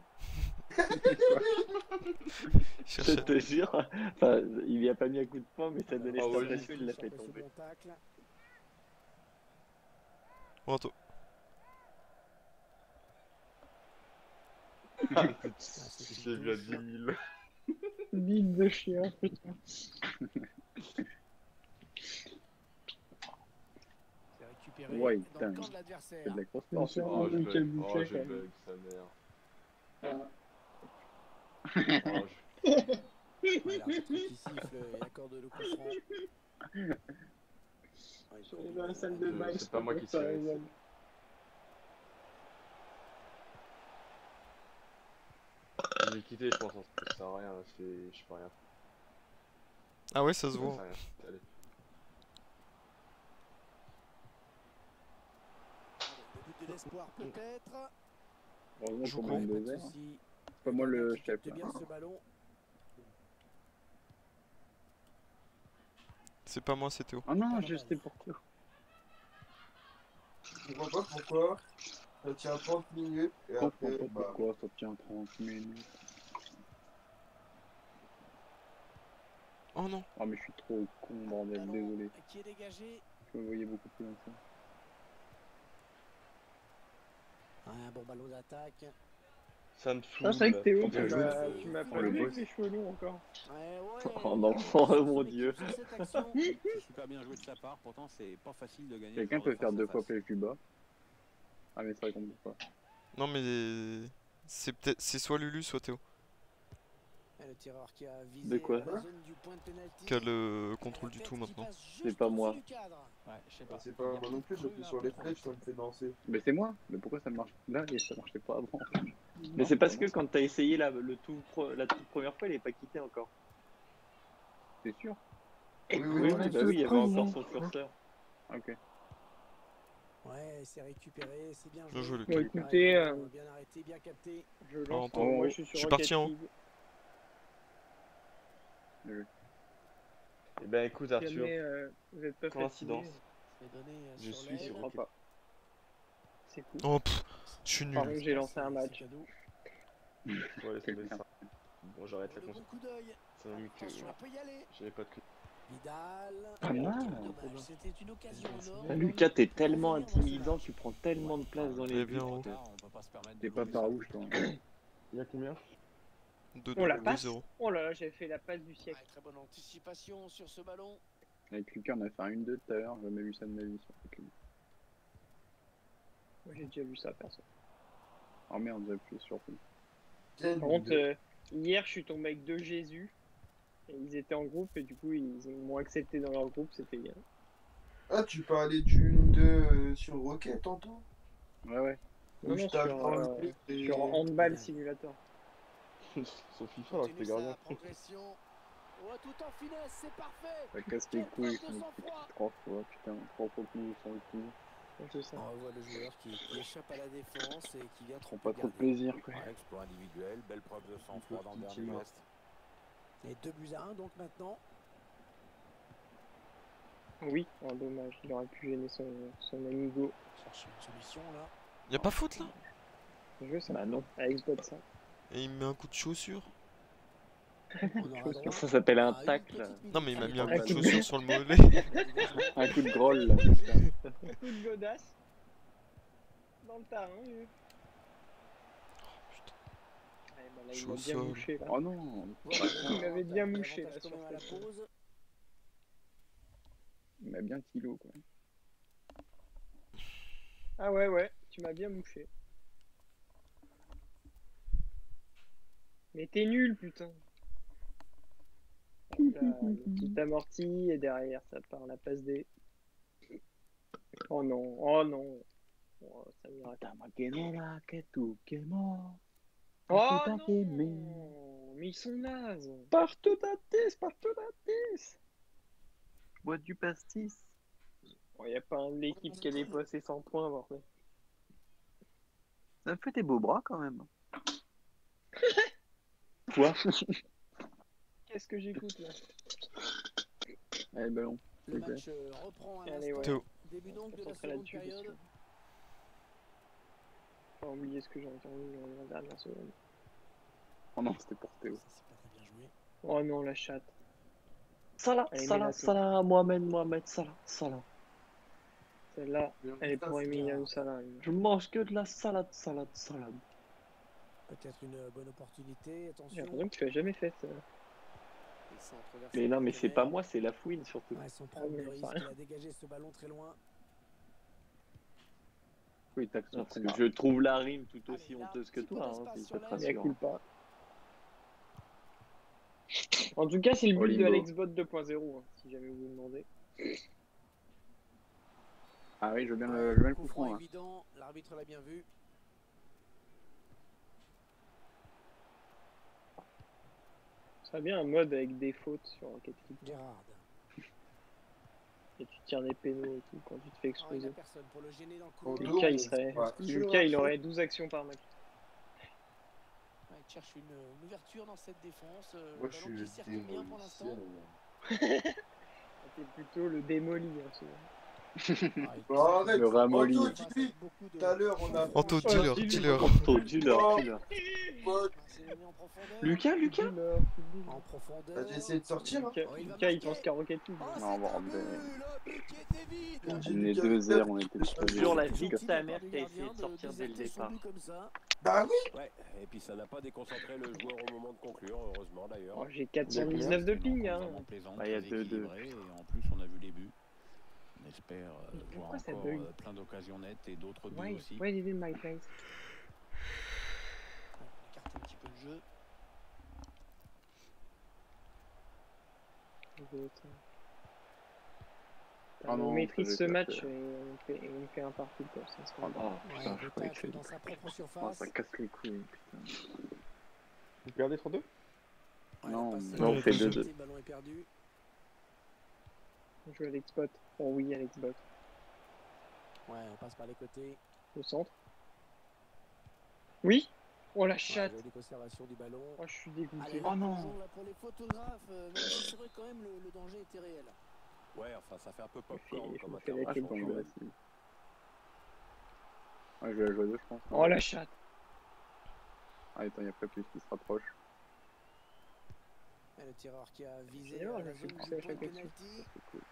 Je Cherchez- te jure. Enfin, il lui a pas mis un coup de poing, mais ça donnait Ah cette ouais, impression qu'il l'a Sur fait le tomber. second tacle. Bravo. Ah, c'est une J'ai vu à touche. dix mille. Bite de chien, putain. C'est récupéré Ouais, dans putain. le camp de C'est l'adversaire. de la grosse Bien force. sûr. Oh je Michael bug. Oh Boucher, je quand même. bug sa mère. Ah. Oh, je- Ouais, l'arbitre qui siffle et accorde le coup franc. Ouais, Je suis dans la salle de Euh, bain. c'est pas moi qui ça tirais, rigole. Je vais quitter je pense, hein, ça sert à rien, là, c'est... je sais pas rien. Ah ouais, ça se Ça voit. sert à rien. Allez. Le but de l'espoir peut-être. Heureusement Je qu'on crois. met Pas deux de verres. soucis. C'est pas moi le Qui chef capte là. bien ce ballon. C'est pas moi, c'est Théo. Oh non, je sais pourquoi. Je comprends pas pourquoi ça tient trente minutes et Je comprends après, pas bah, pourquoi ça tient trente minutes. Oh non. Oh mais je suis trop con bordel, Ballon désolé. qui est dégagé. Je me voyais beaucoup plus loin que ça. Ouais, un bon ballon d'attaque. Ça me Ah, saoule. c'est vrai que Théo, Faut tu bien jouer. m'as tu m'as pas le vu boss. avec les cheveux longs encore. Ouais, ouais. Oh non, oh mon dieu. Sur cette action. C'est super bien joué de sa part, pourtant c'est pas facile de gagner. Quelqu'un ce genre peut de faire deux face à fois face. plus plus bas. Ah mais c'est vrai qu'on peut pas. Non mais c'est peut-être c'est soit Lulu soit Théo Et le tireur qui a visé De quoi la zone du point de pénalty. qui a le contrôle La du tête tout qui maintenant. passe juste C'est pas au-dessus moi. du cadre. Ouais, je sais bah, pas. c'est pas moi non plus, j'appuie sur les flèches, ça me fait danser. Mais c'est moi. Mais pourquoi ça marche là et ça marchait pas avant? Mais c'est parce que quand t'as essayé la, le tout pro- la toute première fois, il est pas quitté encore. C'est sûr? Oui, oui, Oui, oui, oui, bah oui, il y avait encore son curseur. Ok. Ouais, c'est récupéré, c'est bien Bien joué. joué, Bon, Lucas. écoutez, euh, Bien arrêté, bien capté. je lance. en haut. Moi, je suis sur Je suis parti en haut. Rocket League. Eh ben écoute Si Arthur, jamais euh, vous êtes pas coïncidence, fatigué, C'est donné euh, je sur suis l'aile. sur Je crois Rocket. pas. c'est cool. Oh, pff, je suis Par nul. contre, j'ai lancé un C'est- match. c'est cadeau. Ouais, laisse tomber Quelqu'un. ça. Bon, j'arrête la Le console. bon coup d'œil. Ça m'a mis que Attention, elle peut y aller. j'avais pas de clé. Vidal. Pas mal. Dommage, c'était une occasion en or. Ah, Lucas, t'es tellement intimidant, tu prends tellement de place dans les Eh buts. bien, on- On peut pas se permettre de T'es pas louper ça. farouche, toi. Il y a combien? On la deux passe. zéro. Oh là là, j'ai fait la passe du siècle. Ouais, très bonne anticipation sur ce ballon. Avec Lucas, on a fait un une deux tout à l'heure. J'ai jamais vu ça de ma vie sur Rocket League. Moi, j'ai déjà vu ça, perso. Oh merde, j'ai appuyé sur tout. Par contre, euh, hier, je suis tombé avec deux Jésus. Et ils étaient en groupe, et du coup, ils m'ont accepté dans leur groupe, c'était bien. Ah, tu parlais d'une de sur Rocket tantôt? Ouais, ouais. Ou Non, je non, t'ai sur, enlevé euh, et- sur Handball Simulator. Son FIFA alors que t'es gardien. Progression. Oh, tout en finesse, c'est parfait. Ça casse les couilles quand il fait trois fois. Putain, trois fois plus sur le coup. C'est ça. On revoit le joueur qui, qui échappe à la défense et qui vient Prends tromper pas trop le de gardien. plaisir, quoi. Ouais, exploit individuel, belle preuve de sang-froid dans le dernier Effectivement. geste. Et deux buts à un donc maintenant. Oui, oh, dommage, il aurait pu gêner son, son amigo. Chercher une solution là. Y a pas faute là? Je veux ça. Bah non. Avec Spot ça. Et il me met un coup de chaussure. On aura droit Ça s'appelle un à une tacle. petite Non, mais il m'a minute. mis un Ah, coup de coup de- chaussure sur le mollet. Un coup de groll, là. Putain. Coup de godasse. Dans le terrain, lui. Eh ben là, Je il suis m'a au bien sol. mouché là. Oh non. Voilà, Il m'avait bien mouché, avantage là, quand sur même à la cette- pause. Il m'a bien kilo, quoi. Ah ouais, ouais, tu m'as bien mouché. Mais t'es nul, putain. Hop là, le petit amorti, et derrière, ça part la passe D. Oh non, oh non. Oh, ça m'ira. Tamagenera ketu kemo. Oh Putain, non, t'es mignon. mais ils sont nazes. Partout à tis, partout à tis. Bois du pastis. Il n'y a pas un de l'équipe qui a dépassé cent points, bordel. Ça me fait des beaux bras quand même. Quoi? Qu'est-ce que j'écoute là? Allez, ballon. Le match euh, reprend un Allez, ouais. instant. Début donc de la Concentré seconde là-dessus, parce que- période. Pas oublier ce que j'ai entendu dans la dernière seconde. Oh non, c'était pour Théo. Ça, c'est pas très bien joué. Oh non, la chatte. Salah, Allez, Salah, mets-la, toi. Salah, Mohamed, Mohamed, Salah, Salah. Celle-là, elle est pour Emiliano Sala. Je mange que de la salade, salade, salade. Peut-être une euh, bonne opportunité. J'ai Attention. l'impression que tu l'as jamais fait ça. Les centres vers Mais son non, mais c'est pas partenaire. moi, c'est la fouine surtout. Ouais, sans Ah, prendre mais de ça risque, rien. il a dégagé ce ballon très loin. Oui, taxe son Parce que frère. je trouve la rime tout Allez, aussi là, honteuse que petit peu toi, d'espace hein, si sur je te l'aile. Il y a rassure. culpa. En tout cas, c'est le but de Olimbo. AlexBot deux point zéro, hein, si jamais vous vous demandez. Ah oui, je veux bien Ouais, le, je veux bien le coup coup franc franc, là. évident, l'arbitre l'a bien vu. Ce serait bien un mode avec des fautes sur Rocket League. Gérard. Et tu tires des pénaux et tout quand tu te fais Oh, il exploser. a personne pour le gêner dans le Au coup. dos, Lucas, on- il serait... ouais. Lucas, il aurait douze actions par match. Ouais, il cherche une, une ouverture dans cette défense. euh, Moi, le je ballon suis qui circule bien pour l'instant. démolition. T'es plutôt le démoli, hein, souvent. Ah, il- Bon, arrête, Le ramolli. Anto, dis-lui, Beaucoup de- tout à l'heure, on a... Anto, dis-leur, dis-leur. Anto, dis-leur, Oh. dis-leur. Pote, C'est mis en profondeur. Lucas, Lucas Dis-leur, dis-leur. En profondeur. T'as essayé de sortir, hein? Lucas, Oh, il va Lucas, il marquer. pense qu'à Rocket League. Oh, Non, c'est on va un rendre but, des- le but qui était vide. On dit On est Lucas, deux zéro, on était Lucas, explosés. Sur la C'est vie de gentil ta de mère part du qui a essayé gardien de sortir dès le déserter son départ. but comme ça. Bah oui! Ouais, et puis ça n'a pas déconcentré le joueur au moment de conclure, heureusement d'ailleurs. Oh, j'ai quatre cent dix-neuf de ping, hein. Bah, il y a deux, deux. Et en plus, on a vu les buts. On espère euh, Mais voir pourquoi ça encore bug euh, plein d'occasions nettes et d'autres buts Why, aussi. why did it my face? On écarte un petit peu le jeu. Ah non, on maîtrise ça, ce j'ai match fait. et on fait, et on fait un partout comme ça. c'est Oh pas non, grave. putain, Ouais, je le croyais que tacle c'est... dans sa propre Oh, surface. ça casse les couilles, putain. Vous perdez trois deux? Ouais, Non, la passe, mais- Non, on fait le deux deux. ballon est perdu. On joue Alex Bot. Oh oui, Alex Bot. Ouais, on passe par les côtés. Au centre. Oui. Oh la chatte. Jolie conservation du ballon. Oh, je suis dégoûté. Allez, Oh non. plongeons là pour les photographes, euh, même si c'est vrai que quand même le, le danger était réel. Ouais, enfin, ça fait un peu Il popcorn fait- comme il fait la intervention. tête tombe du là, ballon. si. Ouais, je vais la jouer à deux, je pense. Oh la chatte. Ah, attends, il y a pas plus qui se rapproche. Et le tireur qui a visé C'est vrai, euh, je la me suis zone du poussé à point chaque de fois dessus. penalty. C'est cool.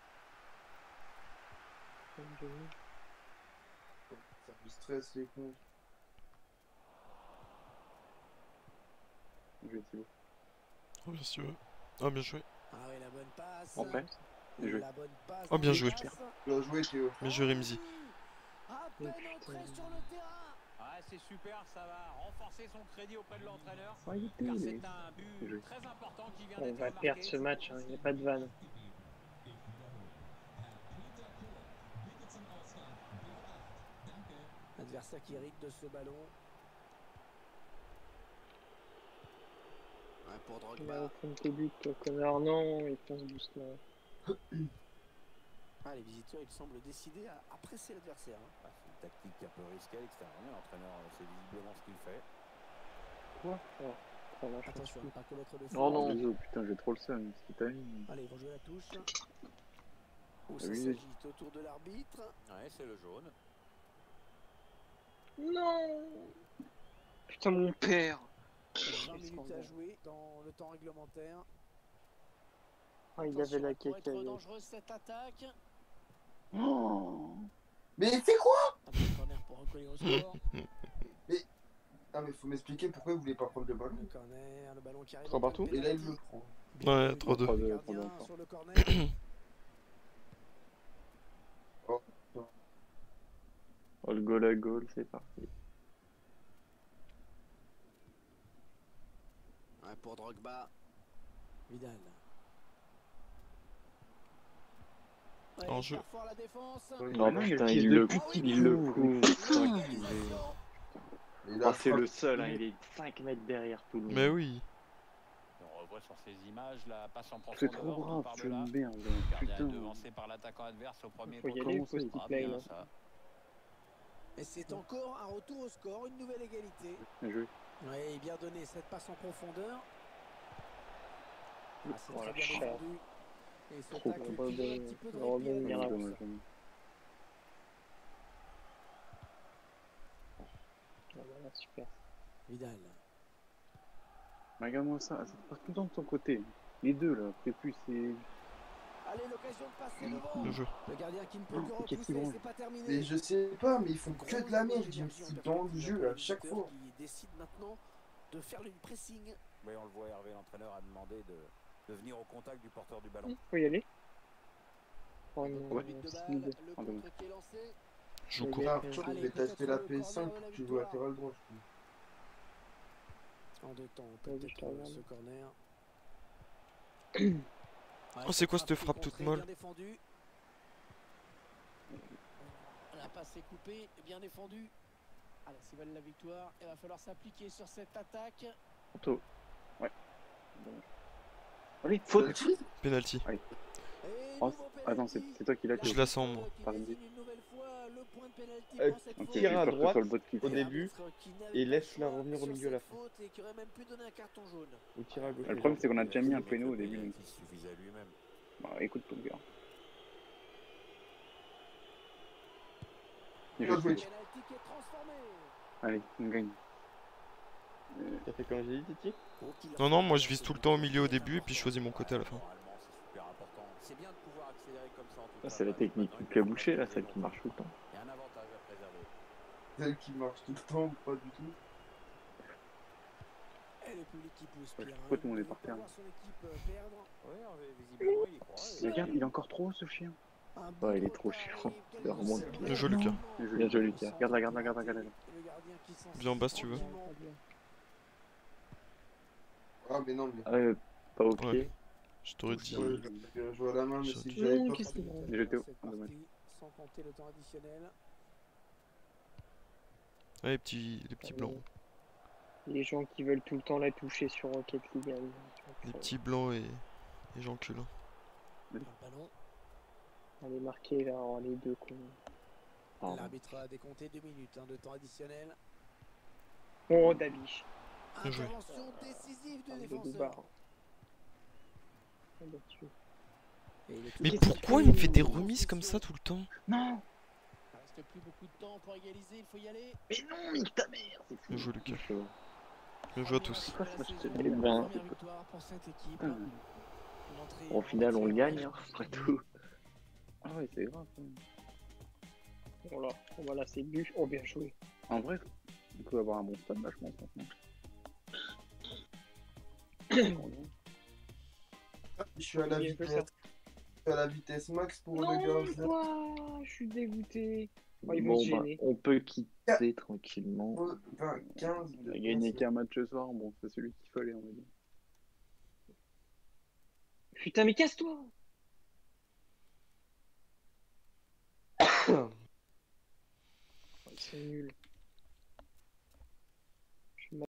Ça me stresse les cons. Je vais Thibaut. Oh, bien sûr. Oh, bien joué. Ah oui, la bonne passe. En fait, bien joué. La bonne passe. Oh, bien dans joué. la passe. Bien joué Théo. Bien joué, Rimzi. À peine entré sur le terrain. Ouais, c'est super, ça va renforcer son crédit auprès de l'entraîneur. Oh, il était, Car il c'est est- un but très important qui vient On d'être va marqué. perdre ce match, il n'y a pas de vanne. Adversaire qui hérite de ce ballon. Ouais, pour Il va Drogba. reprendre tes buts, toi, connard. Non, il pense doucement. Ah, les visiteurs, ils semblent décidés à, à presser l'adversaire. Hein. Ah, c'est une tactique un peu risquée à l'extérieur. L'entraîneur, c'est visiblement ce qu'il fait. Quoi oh, oh, la chance. Attention, à ne pas commettre de Oh faute. non. Désolé, putain, j'ai trop le seum. C'est timing. Allez, ils vont jouer la touche. Où Ah ça oui. s'agite autour de l'arbitre. Ouais, c'est le jaune. Non. Putain, mon père. vingt minutes à jouer dans le temps réglementaire. Ah, il avait la Attention, pour être cacaille. dangereuse cette attaque. Oh. Mais c'est quoi? Un petit corner pour recoller au score. Ah mais faut m'expliquer pourquoi vous voulez pas prendre le ballon. Le corner, le ballon qui arrive. Trois en partout. pleine Et là il pénalty. le prend. Ouais, trois deux. trois Le deux, gardien trois deux. sur le corner. Oh. Oh, le goal à goal, c'est parti. Ouais, pour Drogba. Vidal. Ouais, En il jeu. perd fort la défense. Non, non, putain, il il le le couvre, couvre. Il le couvre. Et là, Oh, c'est frappe- le seul, hein, il est cinq mètres derrière tout le monde. Mais oui. On revoit sur ces images la passe en C'est profondeur. trop grave, par c'est delà. une merde. Le gardien Putain. est devancé par l'attaquant adverse au premier Faut y poteau. aller, Comment ça, il post-it Ah, line. bien, hein. ça. Et c'est encore un retour au score, une nouvelle égalité. Bien joué. Oui, bien donné cette passe en profondeur. Ah, c'est Oh, très la bien chatte. défendu. Et ce Trop tacle bon. qui donne un petit peu de Rebond, répit à la miracle. défense. Dommage, dommage. Ah, voilà, super. Vidal. Regarde-moi ça, ça passe tout le temps de ton côté. Les deux là, après plus c'est. Allez, l'occasion de passer devant. Bien joué. Le gardien qui ne peut Oh, que qu'est-ce repousser, qu'ils vont- c'est pas terminé. Mais je sais pas, mais ils font que Gros de la jeu merde, ils me d'énergie en foutent dans le perspective jeu pour à les chaque visiteurs fois. Qui décide maintenant de faire une pressing. Oui, on le voit, Hervé, l'entraîneur a demandé de, de venir au contact du porteur du ballon. Faut y aller. Oh non, Ouais. But de balle, speed. le Ah, dommage. contre qui est lancé. Joue Le court. gars, Ah, je Allez, vais peut-être tâcher la le P cinq, corner de la tu joues victoire. latéral droit, je trouve. En deux temps, Vas-y, peut-être je euh, regarde. ce corner. Oh, c'est quoi cette frappe toute molle? Bien défendue. La passe est coupée, bien défendue. Allez, s'ils veulent la victoire, il va falloir s'appliquer sur cette attaque. Tantôt. Ouais. Bon. Allez, faute. Penalty. Et Oh, nouveau attends, c'est penalty. c'est toi qui l'as. Je la sens, moi. Qui Pardon. désigne une nouvelle fois le point de penalty Euh, pour cette Ok, faute. j'ai tire à peur que ce droite soit le bot qui au fait. début Qui n'avait et pas laisse-la choix revenir au sur milieu à la cette fin. faute et qui aurait même pu donner un carton jaune. Ou tire à gauche. Le problème, c'est qu'on a déjà mis un péno au début. Donc... Il suffisait à lui-même. Bah, écoute ton gars. Bien Bien joué. joué. Penalty qui est transformé. Allez, on gagne. T'as fait comme j'ai dit, Titi? Non, non, moi je vise tout le temps au milieu au début et puis je choisis mon côté à la fin. Moralement, c'est super important. C'est bien de pouvoir accélérer comme ça en tout Ça, cas. c'est la technique du pied bouché là, celle qui marche tout le temps. Il y a un avantage à préserver. Celle qui marche tout le temps, pas du tout. Et le public qui pousse Ouais, Pierre. pourquoi tout le monde est Il par veut terre, pas voir son équipe euh, perdre. Oui, visiblement, il y croit. Et regarde, il est encore trop haut ce chien. Un Ouais, il est but trop de chiant. retard et Il remonte. quelques Bien joué, secondes. Lucas. Bien joué, Lucas. Regarde-la, regarde-la, regarde-la, regarde-la. Et le gardien qui s'en Viens en bas si tu veux. tranquillement. Ah mais non, mais... Ah, euh, pas au pied. Ouais. Je t'aurais dit. Ouais, je vais jouer à la main, mais J'ai si dit. j'avais Mmh, pas... qu'est-ce qu'il a? Il est jeté haut. Cette Ah, dommage. partie, sans compter le temps additionnel. Ouais, les petits, les petits blancs. Les gens qui veulent tout le temps la toucher sur Rocket League. hein, Les petits blancs et les gens culés. Le ballon. Elle est marquée là, en les deux cons. Pardon. L'arbitre a décompté deux minutes hein, de temps additionnel. Oh, Dabiche. Bien joué. Intervention décisive Ah, du le défenseur. Dubar. Ah bah, tu- Et il est Mais toujours pourquoi il me fait des remises comme ça tout le temps? Non. Il reste plus beaucoup de temps pour égaliser, il faut y aller. Mais non, mais ta mère. C'est fou. Bien joué Lucas. Chaud. Bien joué à tous. Quoi, ce match de Première merde, ben, victoire pour cette équipe. Ah. Une entrée Au en final, on le matière gagne, hein, après tout. Ah ouais, c'est grave. hein. Voilà, voilà c'est but. Oh, bien joué. En vrai, on peut avoir un bon stade, là, je pense. maintenant. Je suis à la Bien joué, ça. vitesse. Je suis à la vitesse max pour Non, le gars. quoi, je suis dégoûté. Oh, ils vont Bon, se bah, gêner. on peut quitter tranquillement. vingt, quinze. On a gagné qu'un match ce soir, bon, c'est celui qu'il fallait, on va dire. Putain, mais casse-toi. Ils sont nuls.